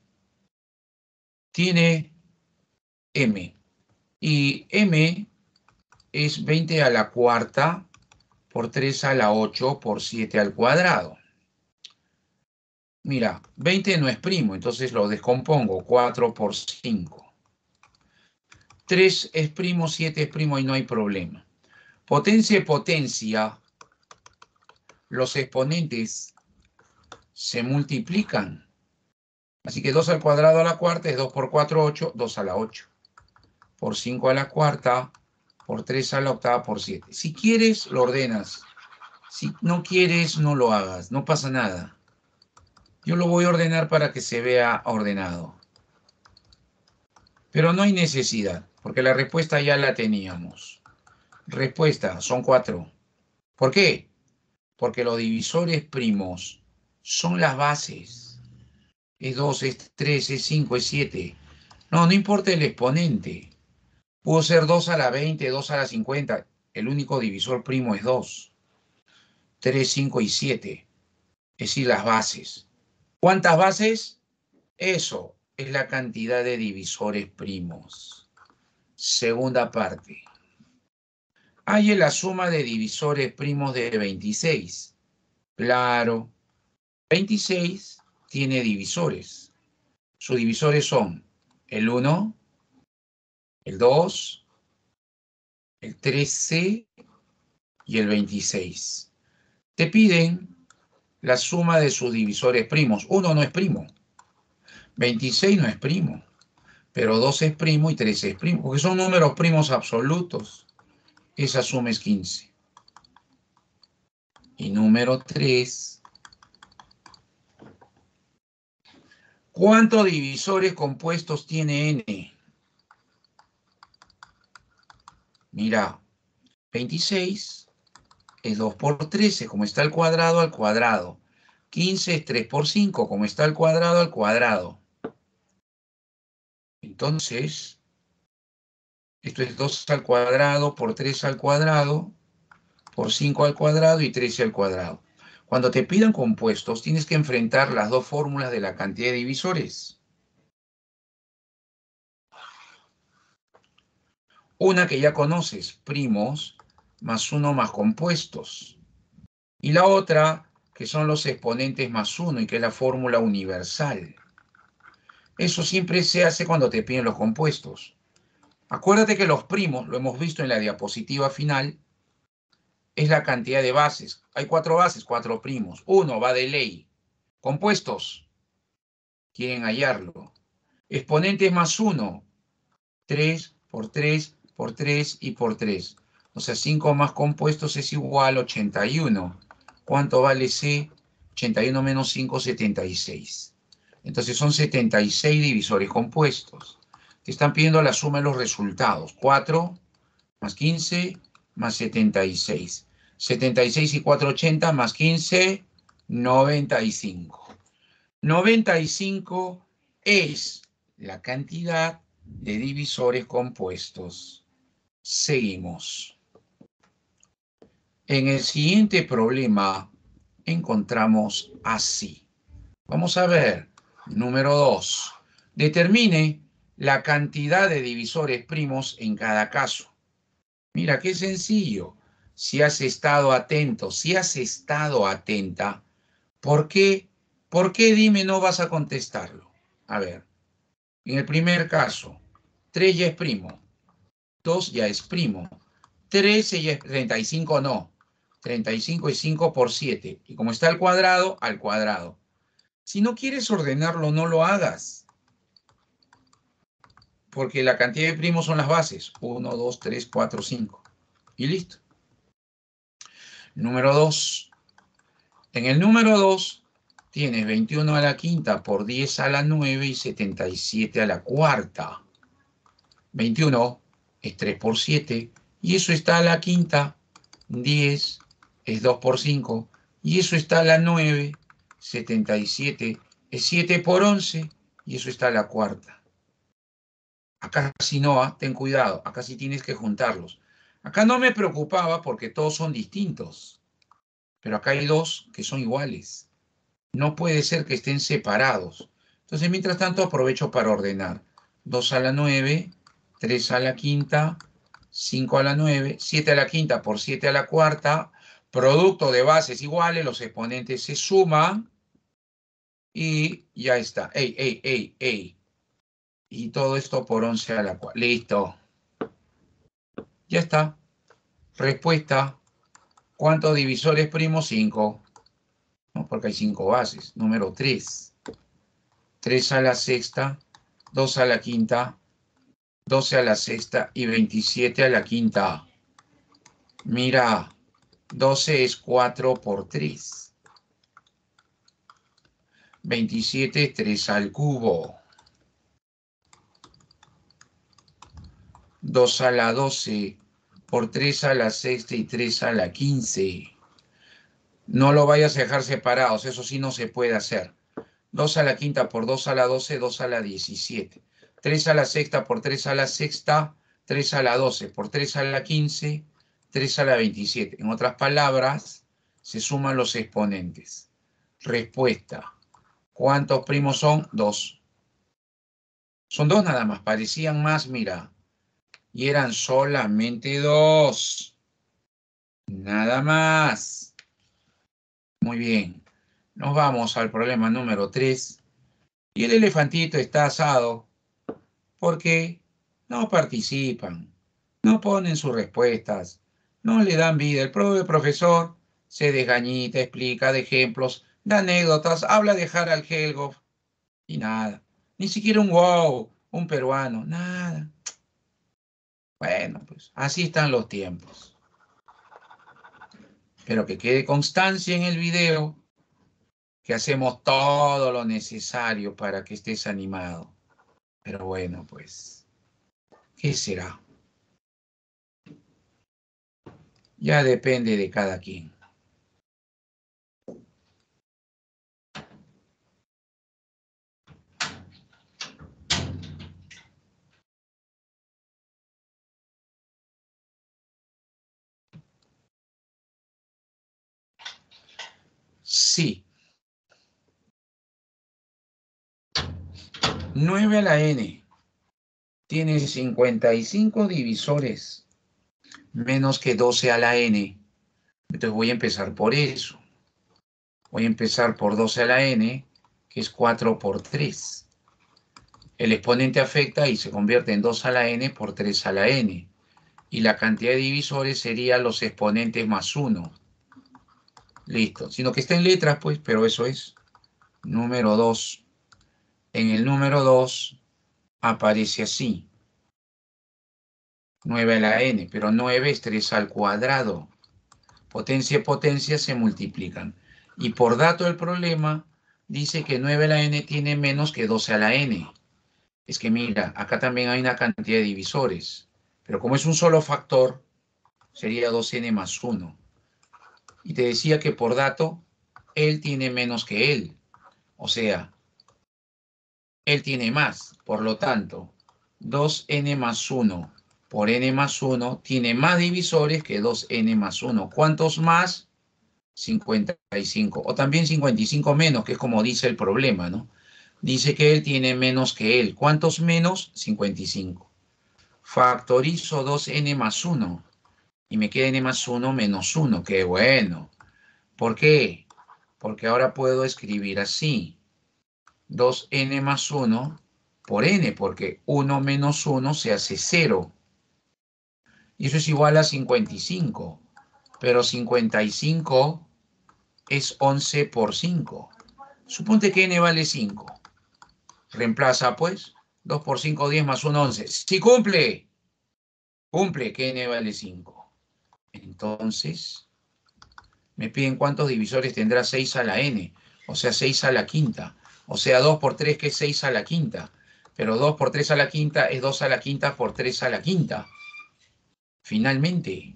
tiene M? Y M es veinte a la cuarta por tres a la ocho por siete al cuadrado. Mira, veinte no es primo, entonces lo descompongo. cuatro por cinco. tres es primo, siete es primo y no hay problema. Potencia y potencia, los exponentes se multiplican. Así que dos al cuadrado a la cuarta es dos por cuatro, ocho, dos a la ocho. Por cinco a la cuarta, por tres a la octava, por siete. Si quieres, lo ordenas. Si no quieres, no lo hagas. No pasa nada. Yo lo voy a ordenar para que se vea ordenado. Pero no hay necesidad, porque la respuesta ya la teníamos. Respuesta, son cuatro. ¿Por qué? Porque los divisores primos son las bases. Es dos, es tres, es cinco, es siete. No, no importa el exponente. Pudo ser dos a la veinte, dos a la cincuenta. El único divisor primo es dos. tres, cinco y siete. Es decir, las bases. ¿Cuántas bases? Eso es la cantidad de divisores primos. Segunda parte. Hay la suma de divisores primos de veintiséis. Claro. veintiséis tiene divisores. Sus divisores son el uno, el dos, el trece y el veintiséis. Te piden la suma de sus divisores primos. uno no es primo. veintiséis no es primo. Pero dos es primo y trece es primo. Porque son números primos absolutos. Esa suma es quince. Y número tres. ¿Cuántos divisores compuestos tiene N? Mira, veintiséis es dos por trece, como está al cuadrado, al cuadrado. quince es tres por cinco, como está al cuadrado, al cuadrado. Entonces, esto es dos al cuadrado por tres al cuadrado, por cinco al cuadrado y trece al cuadrado. Cuando te pidan compuestos, tienes que enfrentar las dos fórmulas de la cantidad de divisores. Una que ya conoces, primos más uno más compuestos. Y la otra, que son los exponentes más uno y que es la fórmula universal. Eso siempre se hace cuando te piden los compuestos. Acuérdate que los primos, lo hemos visto en la diapositiva final, es la cantidad de bases. Hay cuatro bases, cuatro primos. Uno va de ley. Compuestos, quieren hallarlo. Exponentes más uno, tres por tres por tres y por tres. O sea, cinco más compuestos es igual a ochenta y uno. ¿Cuánto vale C? ochenta y uno menos cinco, setenta y seis. Entonces son setenta y seis divisores compuestos. Te están pidiendo la suma de los resultados. cuatro más quince más setenta y seis. setenta y seis y cuatro, ochenta más quince, noventa y cinco. noventa y cinco es la cantidad de divisores compuestos. Seguimos. En el siguiente problema encontramos así. Vamos a ver. Número dos. Determine la cantidad de divisores primos en cada caso. Mira, qué sencillo. Si has estado atento, si has estado atenta, ¿por qué? ¿Por qué, dime, no vas a contestarlo? A ver, en el primer caso, tres ya es primo, dos ya es primo, trece ya es, treinta y cinco no, treinta y cinco es cinco por siete, y como está al cuadrado, al cuadrado. Si no quieres ordenarlo, no lo hagas, porque la cantidad de primos son las bases, uno, dos, tres, cuatro, cinco, y listo. Número dos. En el número dos tienes veintiuno a la quinta por diez a la nueve y setenta y siete a la cuarta. veintiuno es tres por siete y eso está a la quinta. diez es dos por cinco y eso está a la nueve. setenta y siete es siete por once y eso está a la cuarta. Acá sí no, ¿eh? Ten cuidado, acá sí tienes que juntarlos. Acá no me preocupaba porque todos son distintos, pero acá hay dos que son iguales. No puede ser que estén separados. Entonces, mientras tanto, aprovecho para ordenar. dos a la nueve, tres a la quinta, cinco a la nueve, siete a la quinta por siete a la cuarta. Producto de bases iguales, los exponentes se suman y ya está. ¡Ey, ey, ey, ey! Y todo esto por once a la cuarta. Listo. Ya está. Respuesta. ¿Cuántos divisores primos? cinco. ¿No? Porque hay cinco bases. Número tres. tres a la sexta, dos a la quinta, doce a la sexta y veintisiete a la quinta. Mira, doce es cuatro por tres. veintisiete es tres al cubo. dos a la doce por tres a la sexta y tres a la quince. No lo vayas a dejar separados, eso sí no se puede hacer. dos a la quinta por dos a la doce, dos a la diecisiete. tres a la sexta por tres a la sexta, tres a la doce por tres a la quince, tres a la veintisiete. En otras palabras, se suman los exponentes. Respuesta. ¿Cuántos primos son? Dos. Son dos nada más, parecían más, mira. Y eran solamente dos. Nada más. Muy bien. Nos vamos al problema número tres. Y el elefantito está asado porque no participan, no ponen sus respuestas, no le dan vida. El propio profesor se desgañita, explica de ejemplos, da anécdotas, habla de Harald Helgoff y nada. Ni siquiera un wow, un peruano, nada. Bueno, pues así están los tiempos. Pero que quede constancia en el video que hacemos todo lo necesario para que estés animado. Pero bueno, pues, ¿qué será? Ya depende de cada quien. Sí. nueve a la n tiene cincuenta y cinco divisores menos que doce a la n. Entonces voy a empezar por eso. Voy a empezar por dos a la n, que es cuatro por tres. El exponente afecta y se convierte en dos a la n por tres a la n. Y la cantidad de divisores sería los exponentes más uno. Listo. Sino que está en letras, pues, pero eso es. Número dos. En el número dos aparece así. nueve a la n, pero nueve es tres al cuadrado. Potencia y potencia se multiplican. Y por dato del problema, dice que nueve a la n tiene menos que doce a la n. Es que mira, acá también hay una cantidad de divisores. Pero como es un solo factor, sería dos n más uno. Y te decía que por dato, él tiene menos que él. O sea, él tiene más. Por lo tanto, dos n más uno por n más uno tiene más divisores que dos n más uno. ¿Cuántos más? cincuenta y cinco. O también cincuenta y cinco menos, que es como dice el problema, ¿no? Dice que él tiene menos que él. ¿Cuántos menos? cincuenta y cinco. Factorizo dos n más uno. Y me queda n más uno menos uno. ¡Qué bueno! ¿Por qué? Porque ahora puedo escribir así. dos n más uno por n, porque uno menos uno se hace cero. Y eso es igual a cincuenta y cinco. Pero cincuenta y cinco es once por cinco. Suponte que n vale cinco. Reemplaza, pues. dos por cinco, diez más uno, once. ¡Sí cumple! Cumple que n vale cinco. Entonces, me piden cuántos divisores tendrá seis a la n. O sea, seis a la quinta. O sea, dos por tres, que es seis a la quinta. Pero dos por tres a la quinta es dos a la quinta por tres a la quinta. Finalmente,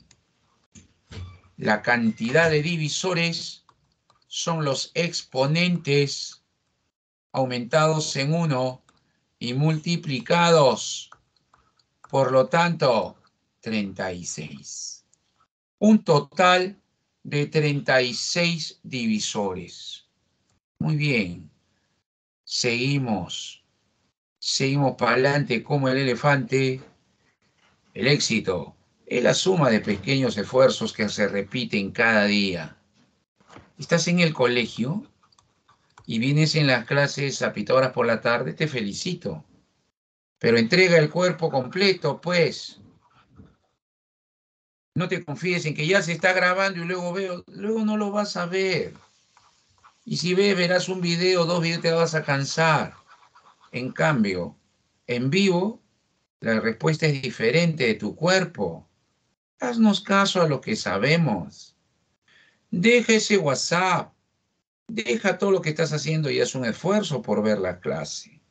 la cantidad de divisores son los exponentes aumentados en uno y multiplicados. Por lo tanto, treinta y seis. Un total de treinta y seis divisores. Muy bien. Seguimos. Seguimos para adelante como el elefante. El éxito es la suma de pequeños esfuerzos que se repiten cada día. ¿Estás en el colegio y vienes en las clases a pitoras por la tarde? Te felicito. Pero entrega el cuerpo completo, pues. No te confíes en que ya se está grabando y luego veo, luego no lo vas a ver. Y si ves, verás un video, dos videos, te vas a cansar. En cambio, en vivo, la respuesta es diferente de tu cuerpo. Haznos caso a lo que sabemos. Deja ese WhatsApp. Deja todo lo que estás haciendo y haz un esfuerzo por ver la clase.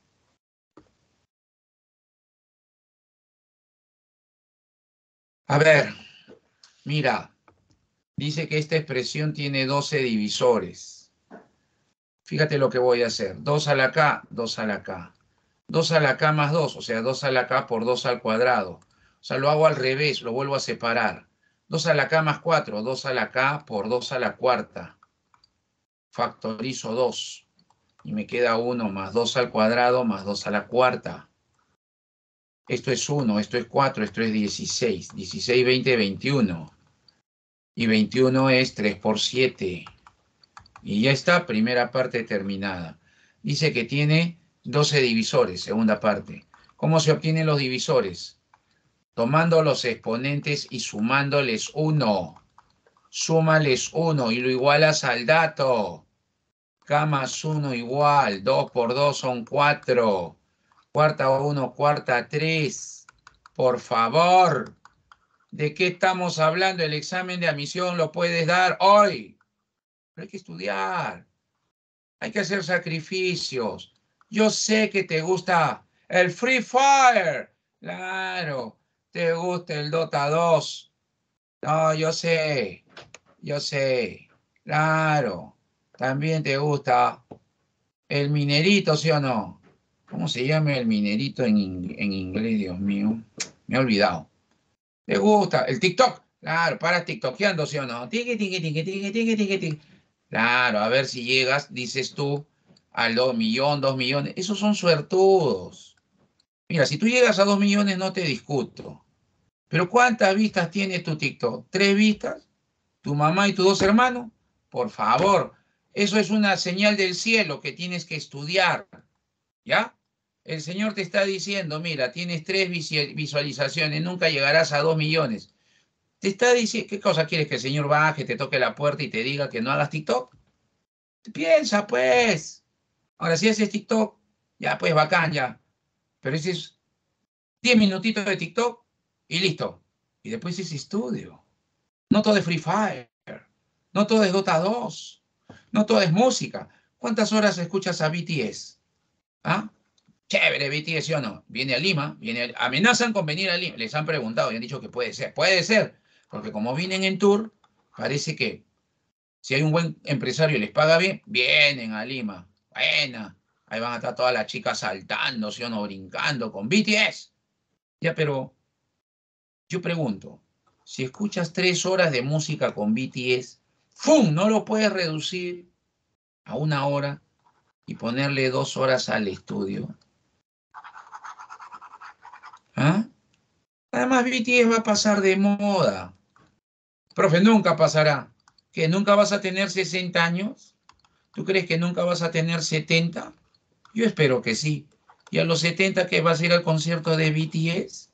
A ver, mira, dice que esta expresión tiene doce divisores. Fíjate lo que voy a hacer. dos a la K, dos a la K. dos a la K más dos, o sea, dos a la K por dos al cuadrado. O sea, lo hago al revés, lo vuelvo a separar. dos a la K más cuatro, dos a la K por dos a la cuarta. Factorizo dos. Y me queda uno más dos al cuadrado más dos a la cuarta. Esto es uno, esto es cuatro, esto es dieciséis. dieciséis, veinte, veintiuno. Y veintiuno es tres por siete. Y ya está, primera parte terminada. Dice que tiene doce divisores, segunda parte. ¿Cómo se obtienen los divisores? Tomando los exponentes y sumándoles uno. Súmales uno y lo igualas al dato. K más uno igual, dos por dos son cuatro. Cuarta uno, cuarta tres. Por favor, ¿de qué estamos hablando? El examen de admisión lo puedes dar hoy. Pero hay que estudiar. Hay que hacer sacrificios. Yo sé que te gusta el Free Fire. Claro, te gusta el Dota dos. No, yo sé, yo sé. Claro, también te gusta el minerito, ¿sí o no? ¿Cómo se llama el minerito en, en inglés, Dios mío? Me he olvidado. ¿Te gusta? El TikTok. Claro, para tiktokeando, ¿sí o no? Tiqui, tiqui, tiqui, tiqui, tiqui, tiqui, tiqui. Claro, a ver si llegas, dices tú, al dos millones, dos millones. Esos son suertudos. Mira, si tú llegas a dos millones no te discuto. Pero ¿cuántas vistas tiene tu TikTok? ¿Tres vistas? ¿Tu mamá y tus dos hermanos? Por favor, Eso es una señal del cielo que tienes que estudiar, ¿ya? El Señor te está diciendo, mira, tienes tres visualizaciones, nunca llegarás a dos millones. Te está diciendo, ¿qué cosa quieres que el Señor baje, te toque la puerta y te diga que no hagas TikTok? Piensa, pues. Ahora, si haces TikTok, ya, pues, bacán, ya. Pero ese es diez minutitos de TikTok y listo. Y después ese estudio. No todo es Free Fire. No todo es Dota dos. No todo es música. ¿Cuántas horas escuchas a B T S? ¿Ah? Chévere, B T S, ¿sí o no? Viene a Lima, viene a... amenazan con venir a Lima. Les han preguntado y han dicho que puede ser. Puede ser, porque como vienen en tour, parece que si hay un buen empresario y les paga bien, vienen a Lima. Buena. Ahí van a estar todas las chicas saltando, ¿sí o no? Brincando con B T S. Ya, pero yo pregunto, si escuchas tres horas de música con B T S, ¡fum! ¿No lo puedes reducir a una hora y ponerle dos horas al estudio? ¿Ah? Además, B T S va a pasar de moda. Profe, nunca pasará. ¿Que nunca vas a tener sesenta años? ¿Tú crees que nunca vas a tener setenta? Yo espero que sí. ¿Y a los setenta que vas a ir al concierto de B T S?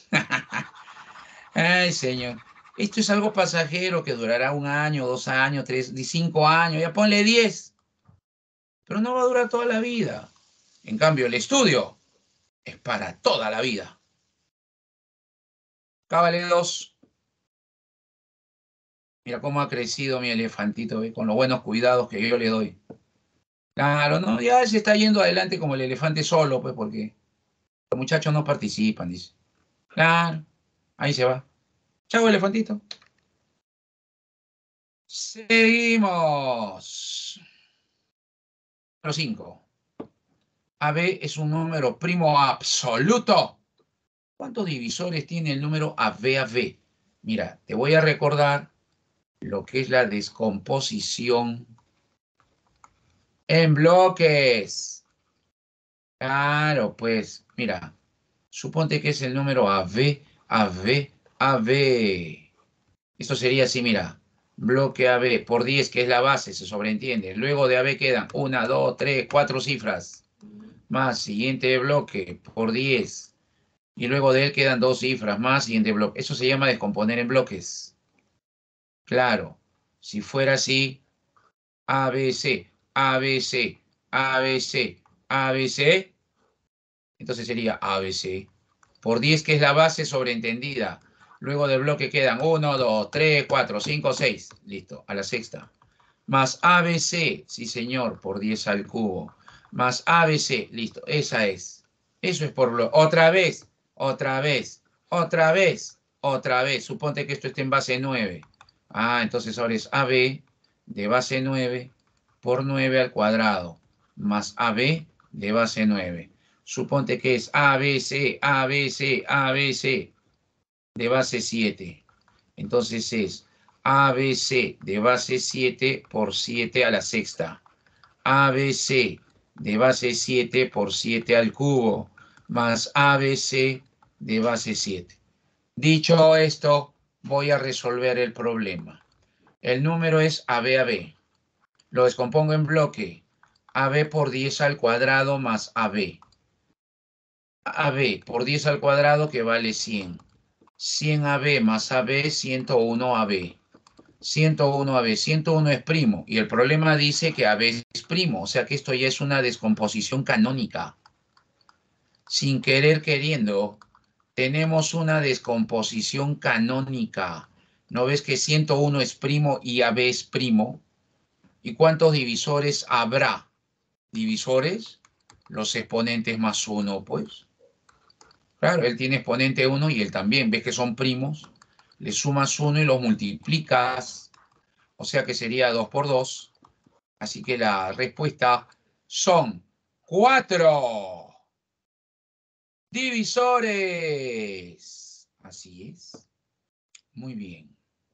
Ay, señor. Esto es algo pasajero que durará un año, dos años, tres, cinco años. Ya ponle diez. Pero no va a durar toda la vida. En cambio, el estudio es para toda la vida. Cábale dos. Mira cómo ha crecido mi elefantito, ¿ve? Con los buenos cuidados que yo le doy. Claro, no, ya se está yendo adelante como el elefante solo, pues, porque los muchachos no participan, dice. Claro, ahí se va. Chao, elefantito. Seguimos. Número cinco. A B es un número primo absoluto. ¿Cuántos divisores tiene el número A B A B? Mira, te voy a recordar lo que es la descomposición en bloques. Claro, pues, mira, suponte que es el número A B, A B, A B. Esto sería así, mira, bloque A B por diez, que es la base, se sobreentiende. Luego de A B quedan una, dos, tres, cuatro cifras. Más siguiente bloque por diez. Y luego de él quedan dos cifras más, siguiente bloque. Eso se llama descomponer en bloques. Claro, si fuera así, A, B, C, A, B, C, A, B, C, A, B, C, entonces sería A, B, C. Por diez, que es la base sobreentendida. Luego del bloque quedan uno, dos, tres, cuatro, cinco, seis. Listo, a la sexta. Más A B C, sí señor, por diez al cubo. Más A B C, listo, esa es. Eso es por bloque. Otra vez, otra vez, otra vez, otra vez. Suponte que esto esté en base nueve. Ah, entonces ahora es A B de base nueve por nueve al cuadrado. Más A B de base nueve. Suponte que es A B C, A B C, A B C de base siete. Entonces es A B C de base siete por siete a la sexta. A B C de base siete por siete al cubo. Más A B C de base siete. Dicho esto, voy a resolver el problema. El número es A B A B. Lo descompongo en bloque. A B por diez al cuadrado más A B. A B por diez al cuadrado, que vale cien. cien A B más A B, ciento uno A B. ciento uno A B, ciento uno es primo. Y el problema dice que A B es primo. O sea que esto ya es una descomposición canónica. Sin querer queriendo, tenemos una descomposición canónica. ¿No ves que ciento uno es primo y A B es primo? ¿Y cuántos divisores habrá? ¿Divisores? Los exponentes más uno, pues. Claro, él tiene exponente uno y él también. ¿Ves que son primos? Le sumas uno y los multiplicas. O sea que sería dos por dos. Así que la respuesta son cuatro divisores. Así es. Muy bien.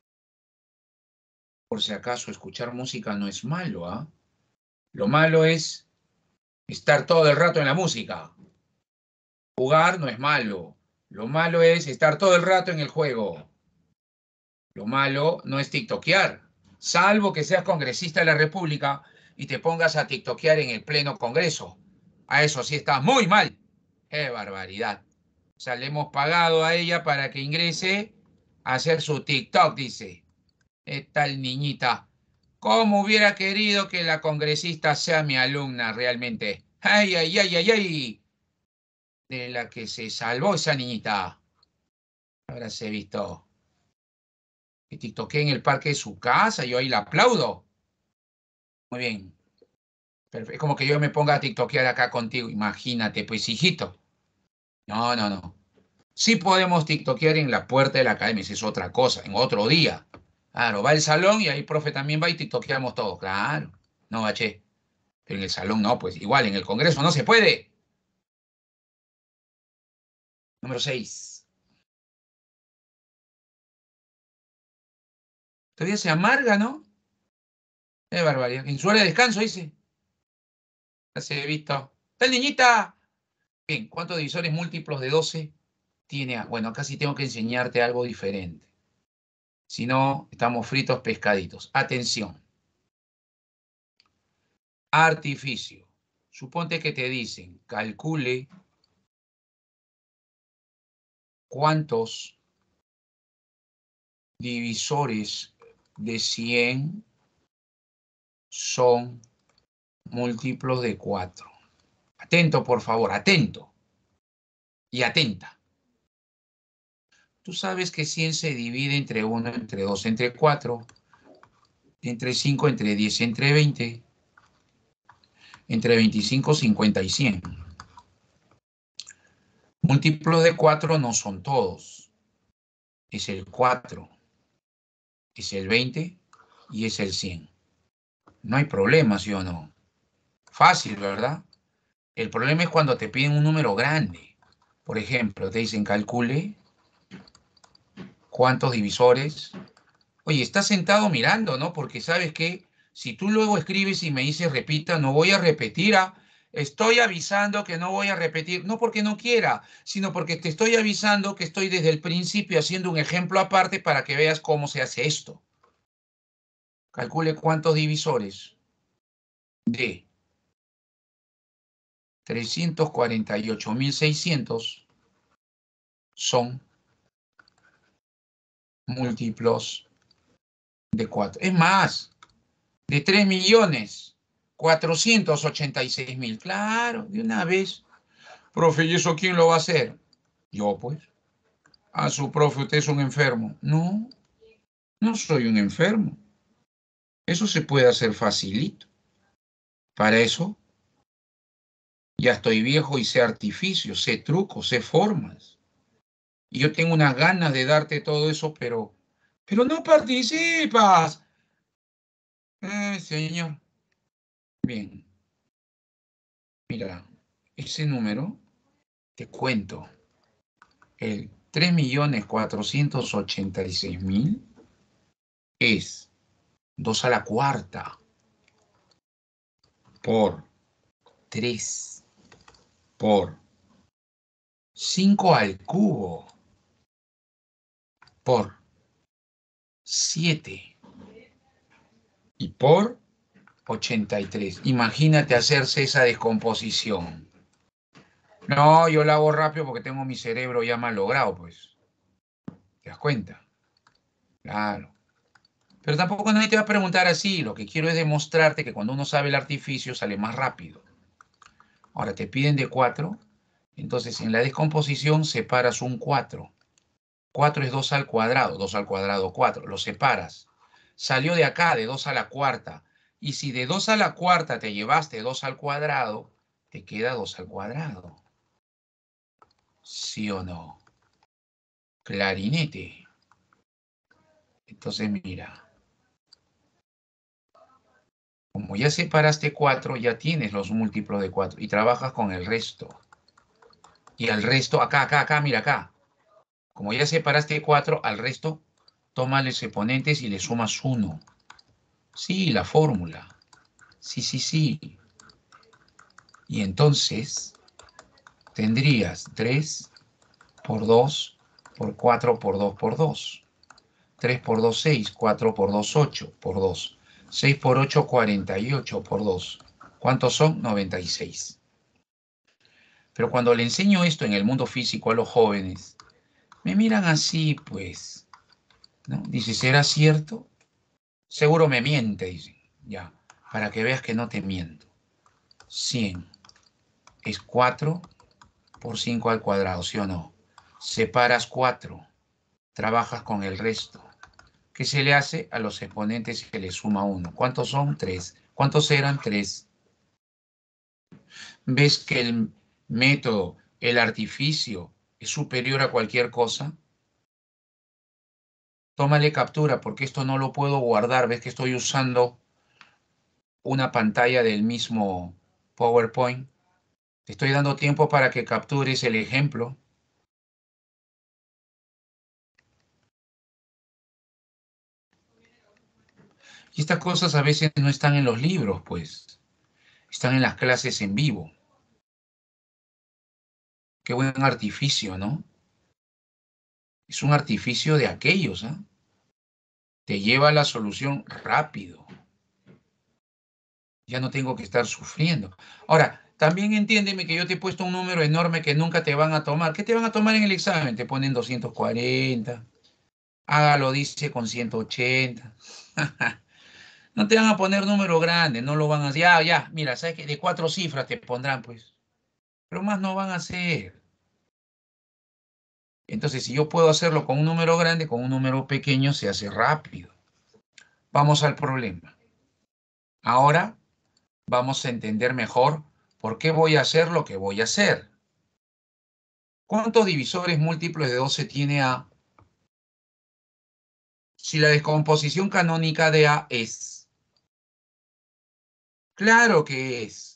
Por si acaso, escuchar música no es malo, ¿ah? Lo malo es estar todo el rato en la música. Jugar no es malo. Lo malo es estar todo el rato en el juego. Lo malo no es tiktokear, Salvo que seas congresista de la República y te pongas a tiktokear en el pleno Congreso. A eso sí estás muy mal. ¡Qué barbaridad! O sea, le hemos pagado a ella para que ingrese a hacer su TikTok, dice. Esta niñita. ¿Cómo hubiera querido que la congresista sea mi alumna realmente? ¡Ay, ay, ay, ay, ay! De la que se salvó esa niñita. Ahora se ha visto. Que tiktokeé en el parque de su casa, yo ahí la aplaudo. Muy bien. Perfecto. Es como que yo me ponga a tiktokear acá contigo. Imagínate, pues, hijito. No, no, no. Sí podemos tiktokear en la puerta de la academia, esa es otra cosa, en otro día. Claro, va al salón y ahí el profe también va y tiktokeamos todos. Claro. No, baché. Pero en el salón no, pues igual, en el Congreso no se puede. Número seis. Todavía se amarga, ¿no? Qué barbaridad. En su hora de descanso, dice. Ya se he visto. ¡Tal niñita! Bien, ¿cuántos divisores múltiplos de doce tiene A? Bueno, acá sí tengo que enseñarte algo diferente. Si no, estamos fritos pescaditos. Atención. Artificio. Suponte que te dicen, calcule cuántos divisores de cien son múltiplos de cuatro. Atento, por favor, atento. Y atenta. Tú sabes que cien se divide entre uno, entre dos, entre cuatro, entre cinco, entre diez, entre veinte, entre veinticinco, cincuenta y cien. Múltiplos de cuatro no son todos. Es el cuatro, es el veinte y es el cien. No hay problema, ¿sí o no? Fácil, ¿verdad? El problema es cuando te piden un número grande. Por ejemplo, te dicen calcule cuántos divisores. Oye, estás sentado mirando, ¿no? Porque sabes que si tú luego escribes y me dices repita, no voy a repetir. ¿Ah? Estoy avisando que no voy a repetir, no porque no quiera, sino porque te estoy avisando que estoy desde el principio haciendo un ejemplo aparte para que veas cómo se hace esto. Calcule cuántos divisores de trescientos cuarenta y ocho mil seiscientos son múltiplos de cuatro. Es más, de tres millones cuatrocientos ochenta y seis mil. Claro, de una vez. Profe, ¿y eso quién lo va a hacer? Yo, pues. A su profe, usted es un enfermo. No, no soy un enfermo. Eso se puede hacer facilito. Para eso ya estoy viejo y sé artificios, sé trucos, sé formas. Y yo tengo unas ganas de darte todo eso, pero, pero no participas. Ay, señor. Bien, mira, ese número, te cuento, el tres millones cuatrocientos ochenta y seis mil es dos a la cuarta por tres por cinco al cubo por siete y por ochenta y tres. Imagínate hacerse esa descomposición. No, yo la hago rápido porque tengo mi cerebro ya malogrado, pues. ¿Te das cuenta? Claro. Pero tampoco nadie te va a preguntar así. Lo que quiero es demostrarte que cuando uno sabe el artificio sale más rápido. Ahora te piden de cuatro. Entonces en la descomposición separas un cuatro. cuatro es dos al cuadrado. dos al cuadrado, cuatro. Lo separas. Salió de acá, de dos a la cuarta. Y si de dos a la cuarta te llevaste dos al cuadrado, te queda dos al cuadrado. ¿Sí o no? Clarinete. Entonces mira. Como ya separaste cuatro, ya tienes los múltiplos de cuatro y trabajas con el resto. Y al resto, acá, acá, acá, mira acá. Como ya separaste cuatro, al resto, toma los exponentes y le sumas uno. Sí, la fórmula. Sí, sí, sí. Y entonces tendrías tres por dos por cuatro por dos por dos. tres por dos, seis. cuatro por dos, ocho. Por dos. seis por ocho, cuarenta y ocho. Por dos. ¿Cuántos son? noventa y seis. Pero cuando le enseño esto en el mundo físico a los jóvenes, me miran así, pues, ¿no? Dice, ¿será cierto? Seguro me miente, dicen. Ya, para que veas que no te miento. cien es cuatro por cinco al cuadrado, ¿sí o no? Separas cuatro, trabajas con el resto. ¿Qué se le hace? A los exponentes se le suma uno. ¿Cuántos son? Tres. ¿Cuántos eran? Tres. ¿Ves que el método, el artificio, es superior a cualquier cosa? Tómale captura porque esto no lo puedo guardar. ¿Ves que estoy usando una pantalla del mismo PowerPoint? Te estoy dando tiempo para que captures el ejemplo. Y estas cosas a veces no están en los libros, pues. Están en las clases en vivo. Qué buen artificio, ¿no? Es un artificio de aquellos, ¿eh? Te lleva a la solución rápido. Ya no tengo que estar sufriendo. Ahora, también entiéndeme que yo te he puesto un número enorme que nunca te van a tomar. ¿Qué te van a tomar en el examen? Te ponen doscientos cuarenta. Hágalo, dice, con ciento ochenta. No te van a poner número grande, no lo van a hacer. Ya, ya, mira, ¿sabes qué? De cuatro cifras te pondrán, pues. Pero más no van a hacer. Entonces, si yo puedo hacerlo con un número grande, con un número pequeño, se hace rápido. Vamos al problema. Ahora vamos a entender mejor por qué voy a hacer lo que voy a hacer. ¿Cuántos divisores múltiplos de doce tiene A? Si la descomposición canónica de A es. Claro que es.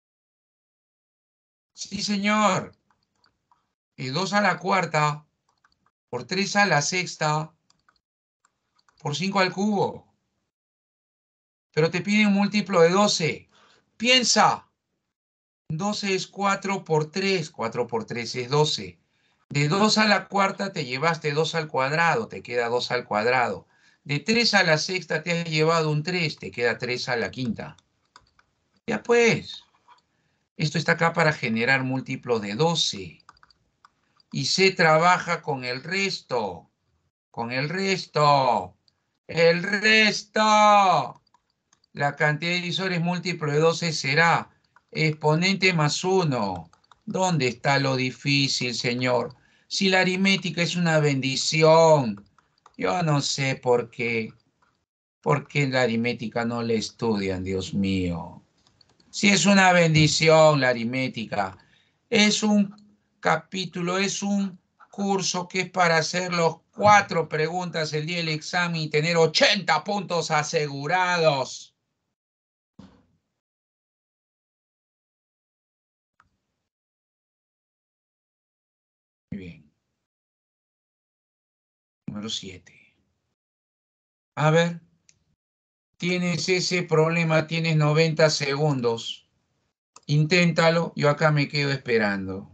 Sí, señor. Y dos a la cuarta por tres a la sexta por cinco al cubo. Pero te piden un múltiplo de doce. Piensa. doce es cuatro por tres. cuatro por tres es doce. De dos a la cuarta te llevaste dos al cuadrado, te queda dos al cuadrado. De tres a la sexta te has llevado un tres, te queda tres a la quinta. Ya pues, esto está acá para generar múltiplo de doce. Y se trabaja con el resto. Con el resto. El resto. La cantidad de divisores múltiplo de doce será exponente más uno. ¿Dónde está lo difícil, señor? Si la aritmética es una bendición. Yo no sé por qué. ¿Por qué la aritmética no la estudian, Dios mío? Si es una bendición la aritmética. Es un capítulo, es un curso que es para hacer los cuatro preguntas el día del examen y tener ochenta puntos asegurados. Muy bien. Número siete. A ver, tienes ese problema, tienes noventa segundos. Inténtalo, yo acá me quedo esperando.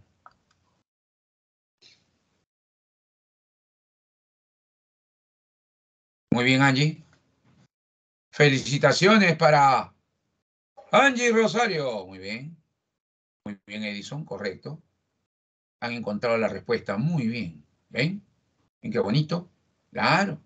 Muy bien, Angie. Felicitaciones para Angie Rosario. Muy bien. Muy bien, Edison, correcto. Han encontrado la respuesta. Muy bien. ¿Ven? ¿Ven qué bonito? Claro.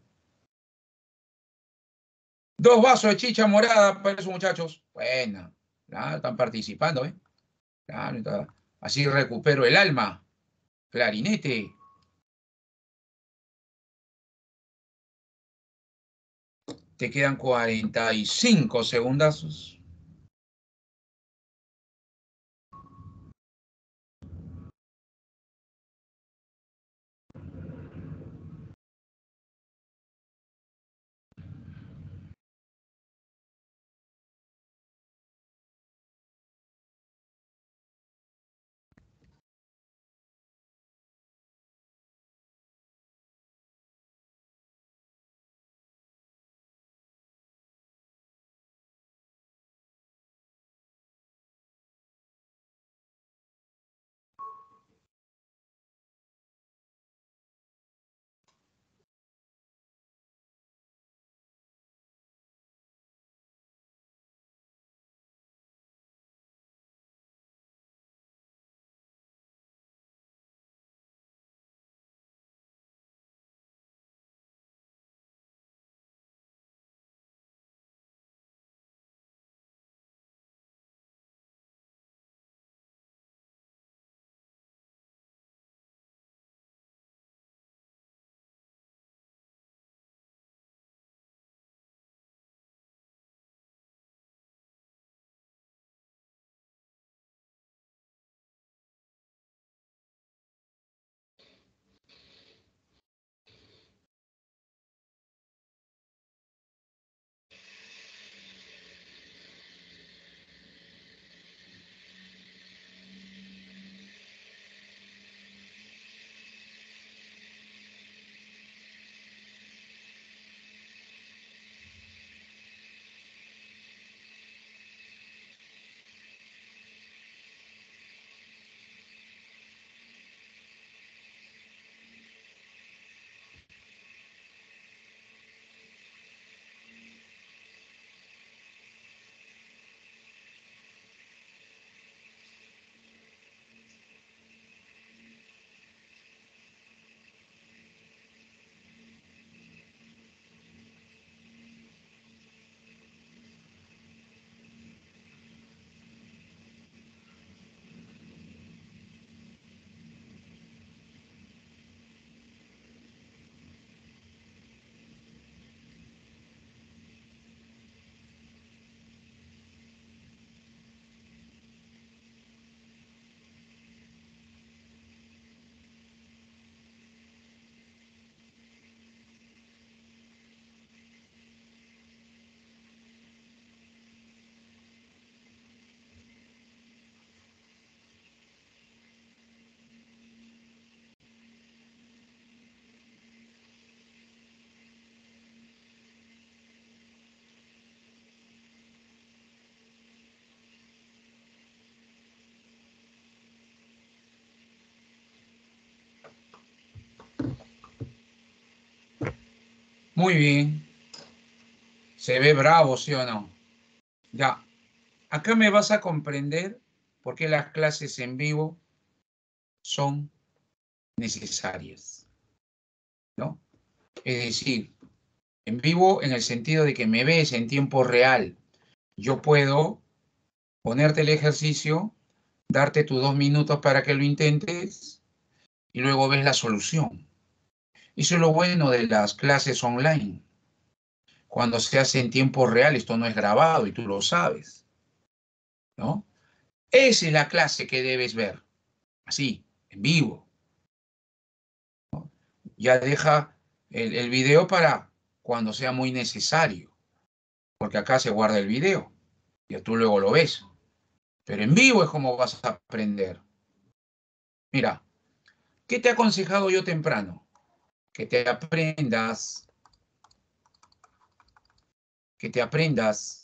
Dos vasos de chicha morada para esos muchachos. Bueno, claro, están participando, ¿eh? Claro, está- así recupero el alma. Clarinete. Te quedan cuarenta y cinco segundazos. Muy bien. Se ve bravo, ¿sí o no? Ya. Acá me vas a comprender por qué las clases en vivo son necesarias, ¿no? Es decir, en vivo en el sentido de que me ves en tiempo real. Yo puedo ponerte el ejercicio, darte tus dos minutos para que lo intentes y luego ves la solución. Eso es lo bueno de las clases online. Cuando se hace en tiempo real, esto no es grabado y tú lo sabes, ¿no? Esa es la clase que debes ver, así, en vivo. Ya deja el, el video para cuando sea muy necesario, porque acá se guarda el video, ya tú luego lo ves. Pero en vivo es como vas a aprender. Mira, ¿qué te he aconsejado yo temprano? Que te aprendas, que te aprendas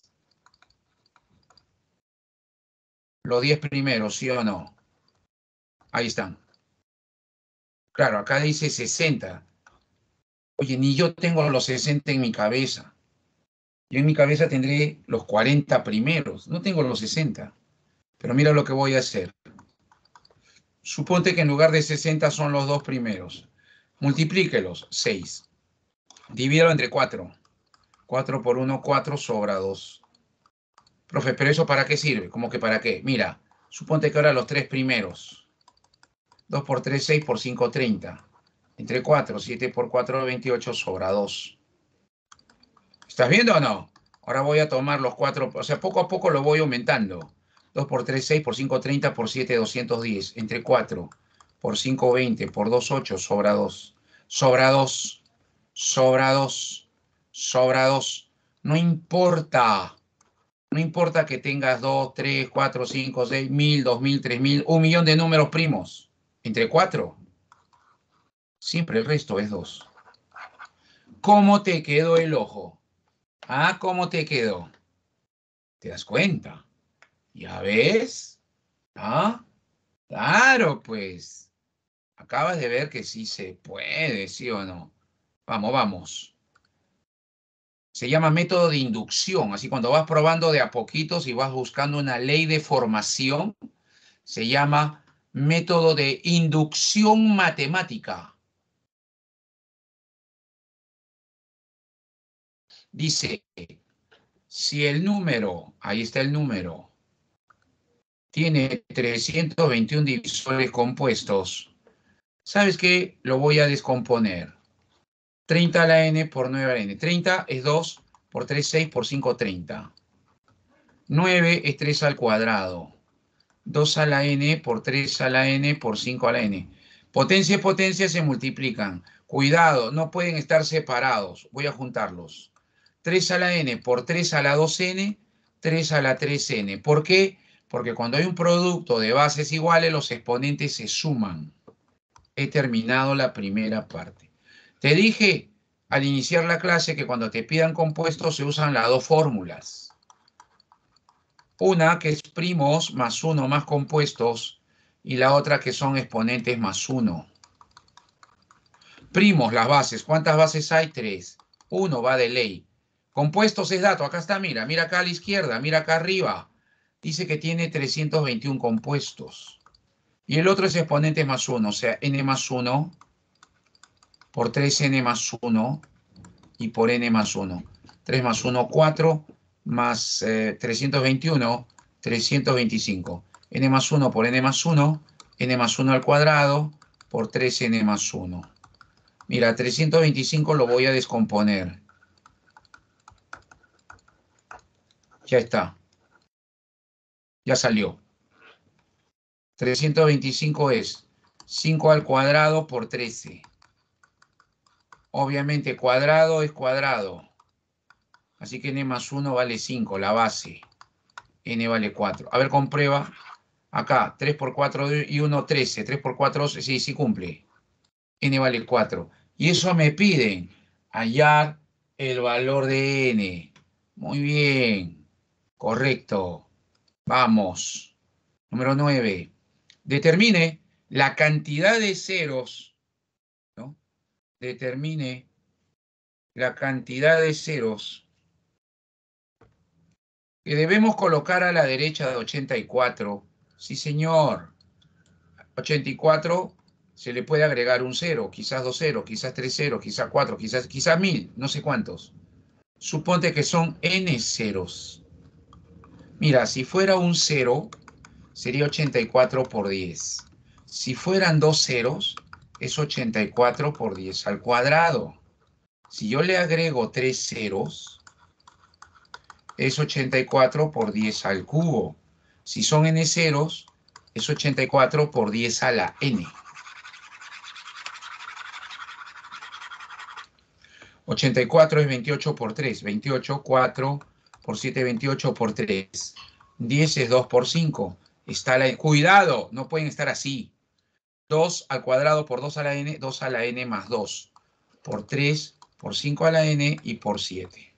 los diez primeros, ¿sí o no? Ahí están. Claro, acá dice sesenta. Oye, ni yo tengo los sesenta en mi cabeza. Yo en mi cabeza tendré los cuarenta primeros. No tengo los sesenta. Pero mira lo que voy a hacer. Suponte que en lugar de sesenta son los dos primeros. Multiplíquelos, seis. Divídelo entre cuatro. cuatro por uno, cuatro sobra dos. Profe, ¿pero eso para qué sirve? ¿Cómo que para qué? Mira, suponte que ahora los tres primeros. dos por tres, seis por cinco, treinta. Entre cuatro, siete por cuatro, veintiocho sobra dos. ¿Estás viendo o no? Ahora voy a tomar los cuatro, o sea, poco a poco lo voy aumentando. dos por tres, seis, por cinco, treinta, por siete, doscientos diez. Entre cuatro, por cinco, veinte, por dos, ocho, sobra dos. Sobra dos, sobra dos, sobra dos. No importa, no importa que tengas dos, tres, cuatro, cinco, seis, mil, dos mil, tres mil, un millón de números primos. Entre cuatro, siempre el resto es dos. ¿Cómo te quedó el ojo? Ah, ¿cómo te quedó? ¿Te das cuenta? ¿Ya ves? ¿Ah? Claro, pues. Acabas de ver que sí se puede, ¿sí o no? Vamos, vamos. Se llama método de inducción. Así cuando vas probando de a poquitos y vas buscando una ley de formación, se llama método de inducción matemática. Dice, si el número, ahí está el número, tiene trescientos veintiún divisores compuestos, ¿sabes qué? Lo voy a descomponer. treinta a la n por nueve a la n. treinta es dos, por tres, seis, por cinco, treinta. nueve es tres al cuadrado. dos a la n por tres a la n por cinco a la n. Potencia y potencia se multiplican. Cuidado, no pueden estar separados. Voy a juntarlos. tres a la n por tres a la dos n, tres a la tres n. ¿Por qué? Porque cuando hay un producto de bases iguales, los exponentes se suman. He terminado la primera parte. Te dije al iniciar la clase que cuando te pidan compuestos se usan las dos fórmulas. Una que es primos más uno más compuestos y la otra que son exponentes más uno. Primos, las bases. ¿Cuántas bases hay? Tres. Uno va de ley. Compuestos es dato. Acá está, mira. Mira acá a la izquierda. Mira acá arriba. Dice que tiene trescientos veintiún compuestos. Y el otro es exponentes más uno. O sea, n más uno por tres n más uno y por n más uno. tres más uno, cuatro, más eh, trescientos veintiuno, trescientos veinticinco. N más uno por n más uno, n más uno al cuadrado, por tres n más uno. Mira, trescientos veinticinco lo voy a descomponer. Ya está. Ya salió. trescientos veinticinco es cinco al cuadrado por trece. Obviamente cuadrado es cuadrado. Así que n más uno vale cinco, la base. N vale cuatro. A ver, comprueba. Acá, tres por cuatro y uno, trece. tres por cuatro, sí, sí cumple. N vale cuatro. Y eso me piden hallar el valor de n. Muy bien. Correcto. Vamos. Número nueve. Determine la cantidad de ceros, ¿no? Determine la cantidad de ceros que debemos colocar a la derecha de ochenta y cuatro. Sí, señor. ochenta y cuatro se le puede agregar un cero, quizás dos ceros, quizás tres ceros, quizás cuatro, quizás, quizás mil, no sé cuántos. Suponte que son n ceros. Mira, si fuera un cero, sería ochenta y cuatro por diez. Si fueran dos ceros, es ochenta y cuatro por diez al cuadrado. Si yo le agrego tres ceros, es ochenta y cuatro por diez al cubo. Si son n ceros, es ochenta y cuatro por diez a la n. ochenta y cuatro es veintiocho por tres. veintiocho, cuatro por siete, veintiocho por tres. diez es dos por cinco. Está la... Cuidado, no pueden estar así. dos al cuadrado por dos a la n, dos a la n más dos. Por tres, por cinco a la n y por siete.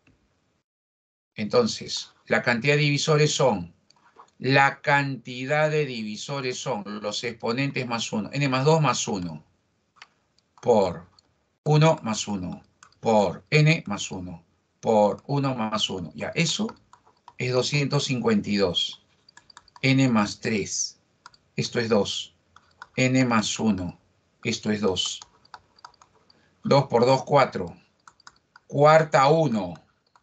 Entonces, la cantidad de divisores son... La cantidad de divisores son los exponentes más uno. N más dos más uno. Por uno más uno. Por n más uno. Por uno más uno. Ya, eso es doscientos cincuenta y dos. N más tres. Esto es dos. N más uno. Esto es dos. dos por dos, cuatro. Cuarta, uno.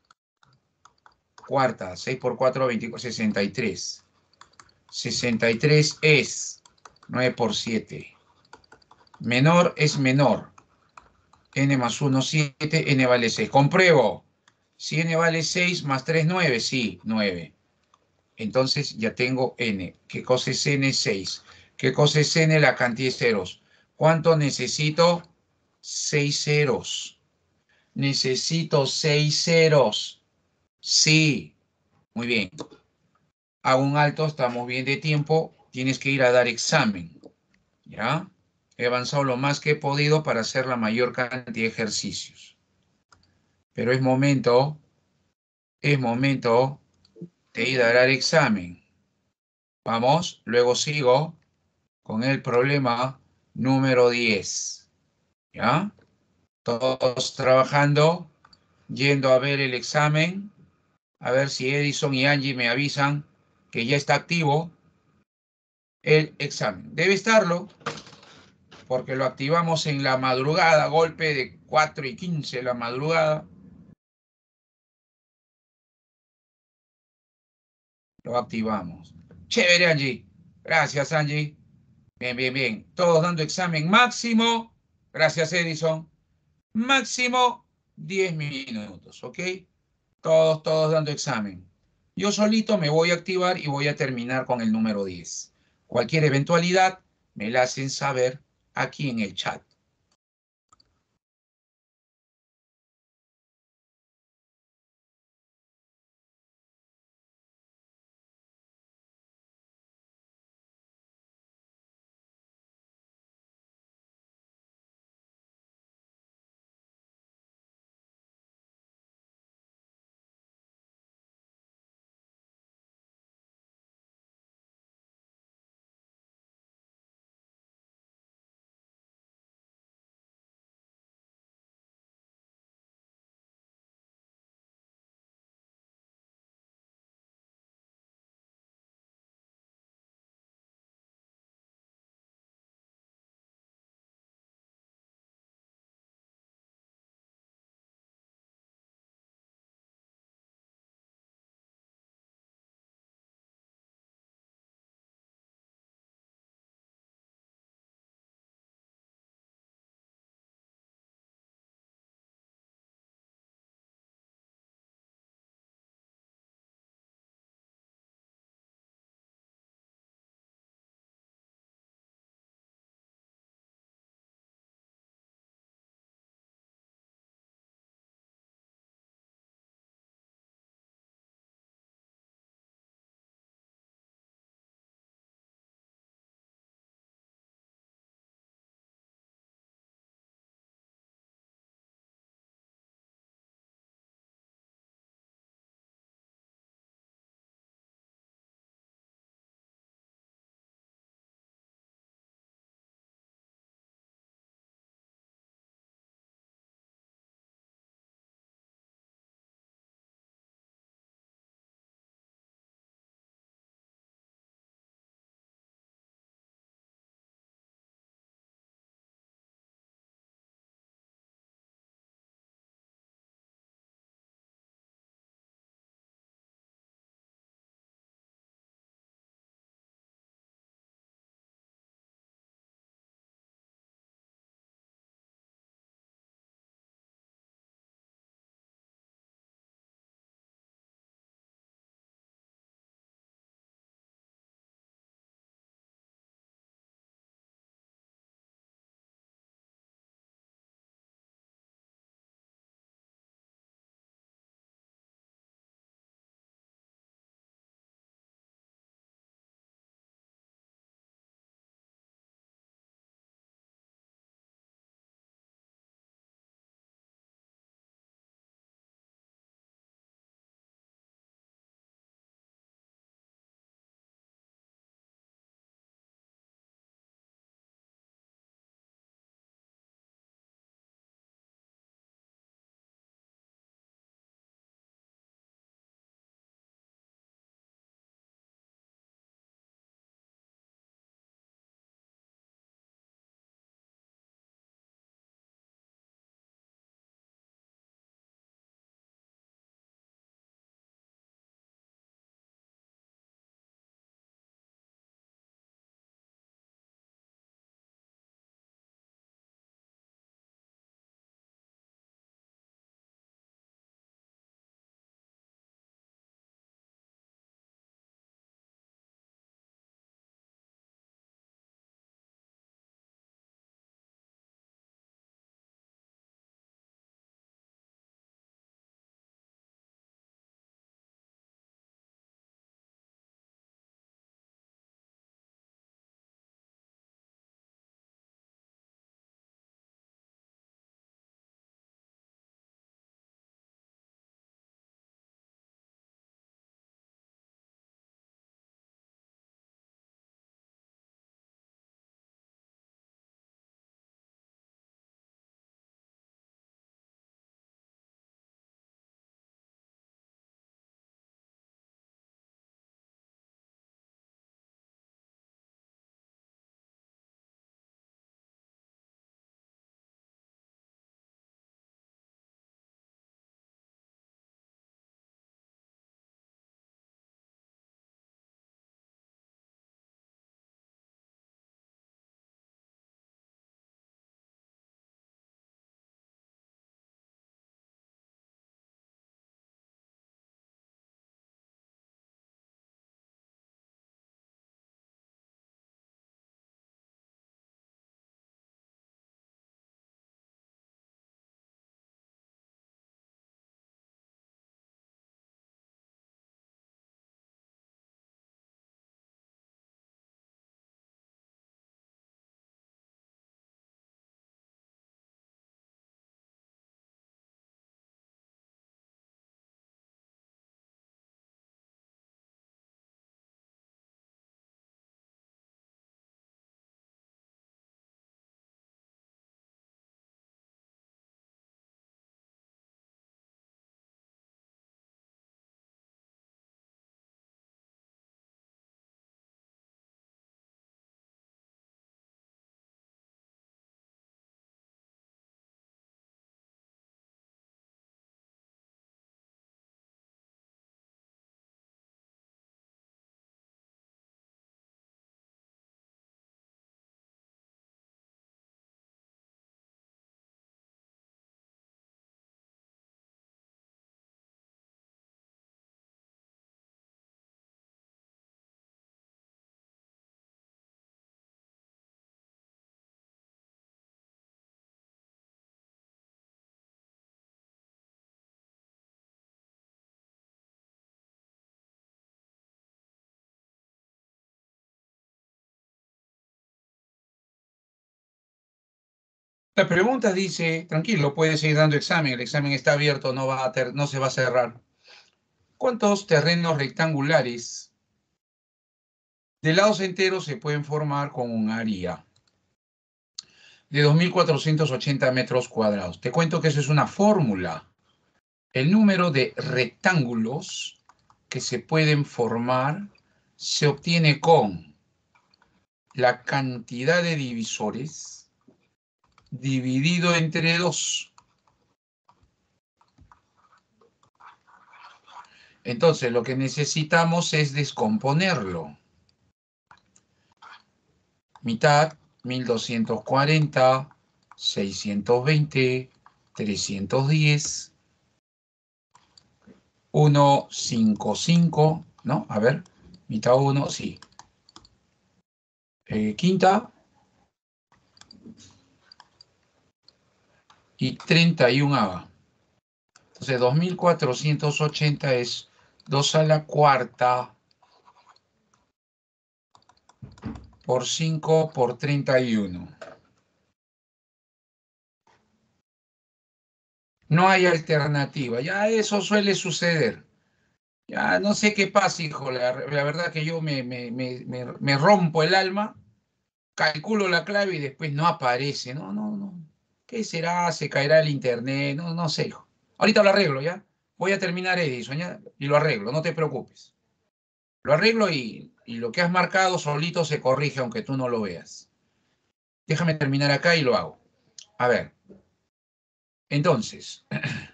Cuarta, seis por cuatro, veinticuatro, sesenta y tres. sesenta y tres es nueve por siete. Menor es menor. N más uno, siete. N vale seis. Compruebo. Si n vale seis más tres, nueve. Sí, nueve. Entonces ya tengo n. ¿Qué cosa es n? seis. ¿Qué cosa es n? La cantidad de ceros. ¿Cuánto necesito? seis ceros. Necesito seis ceros. Sí. Muy bien. Hago un alto, estamos bien de tiempo. Tienes que ir a dar examen. ¿Ya? He avanzado lo más que he podido para hacer la mayor cantidad de ejercicios. Pero es momento, es momento de ir a dar examen. Vamos, luego sigo con el problema número diez. ¿Ya? Todos trabajando, yendo a ver el examen, a ver si Edison y Angie me avisan que ya está activo el examen. Debe estarlo, porque lo activamos en la madrugada, golpe de cuatro y quince de la madrugada. Lo activamos. Chévere, Angie. Gracias, Angie. Bien, bien, bien. Todos dando examen máximo. Gracias, Edison. Máximo diez minutos, ¿ok? Todos, todos dando examen. Yo solito me voy a activar y voy a terminar con el número diez. Cualquier eventualidad me la hacen saber aquí en el chat. La pregunta dice, tranquilo, puedes seguir dando examen, el examen está abierto, no, va a ter- no se va a cerrar. ¿Cuántos terrenos rectangulares de lados enteros se pueden formar con un área de dos mil cuatrocientos ochenta metros cuadrados? Te cuento que eso es una fórmula. El número de rectángulos que se pueden formar se obtiene con la cantidad de divisores dividido entre dos. Entonces, lo que necesitamos es descomponerlo. Mitad, mil doscientos cuarenta, seiscientos veinte, trescientos diez, ciento cincuenta y cinco, ¿no? A ver, mitad uno, sí. Eh, quinta y treinta y uno haga. Entonces, dos mil cuatrocientos ochenta es dos a la cuarta por cinco por treinta y uno. No hay alternativa. Ya eso suele suceder. Ya no sé qué pasa, hijo. La, la verdad que yo me, me, me, me, me rompo el alma, calculo la clave y después no aparece. No, no, no. ¿Qué será? ¿Se caerá el internet? No, no sé, hijo. Ahorita lo arreglo, ¿ya? Voy a terminar Edison, ¿ya? Y lo arreglo, no te preocupes. Lo arreglo y, y lo que has marcado solito se corrige aunque tú no lo veas. Déjame terminar acá y lo hago. A ver. Entonces,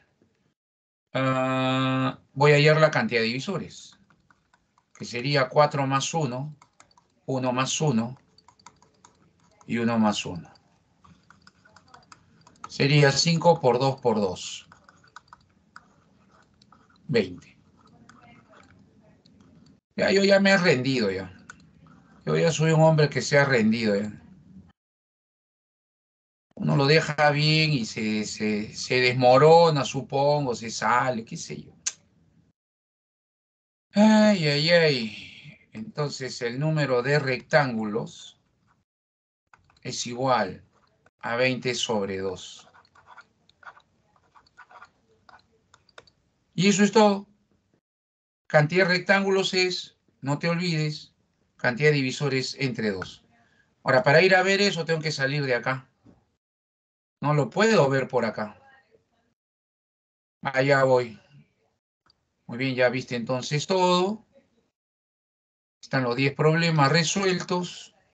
uh, voy a hallar la cantidad de divisores, que sería cuatro más uno, uno más uno y uno más uno. Sería cinco por dos por dos. veinte. Ya, yo ya me he rendido ya. Yo ya soy un hombre que se ha rendido ya. Uno lo deja bien y se, se, se desmorona, supongo, se sale, qué sé yo. Ay, ay, ay. Entonces el número de rectángulos es igual a veinte sobre dos. Y eso es todo. Cantidad de rectángulos es, no te olvides, cantidad de divisores entre dos. Ahora, para ir a ver eso tengo que salir de acá. No lo puedo ver por acá. Allá voy. Muy bien, ya viste entonces todo. Están los diez problemas resueltos.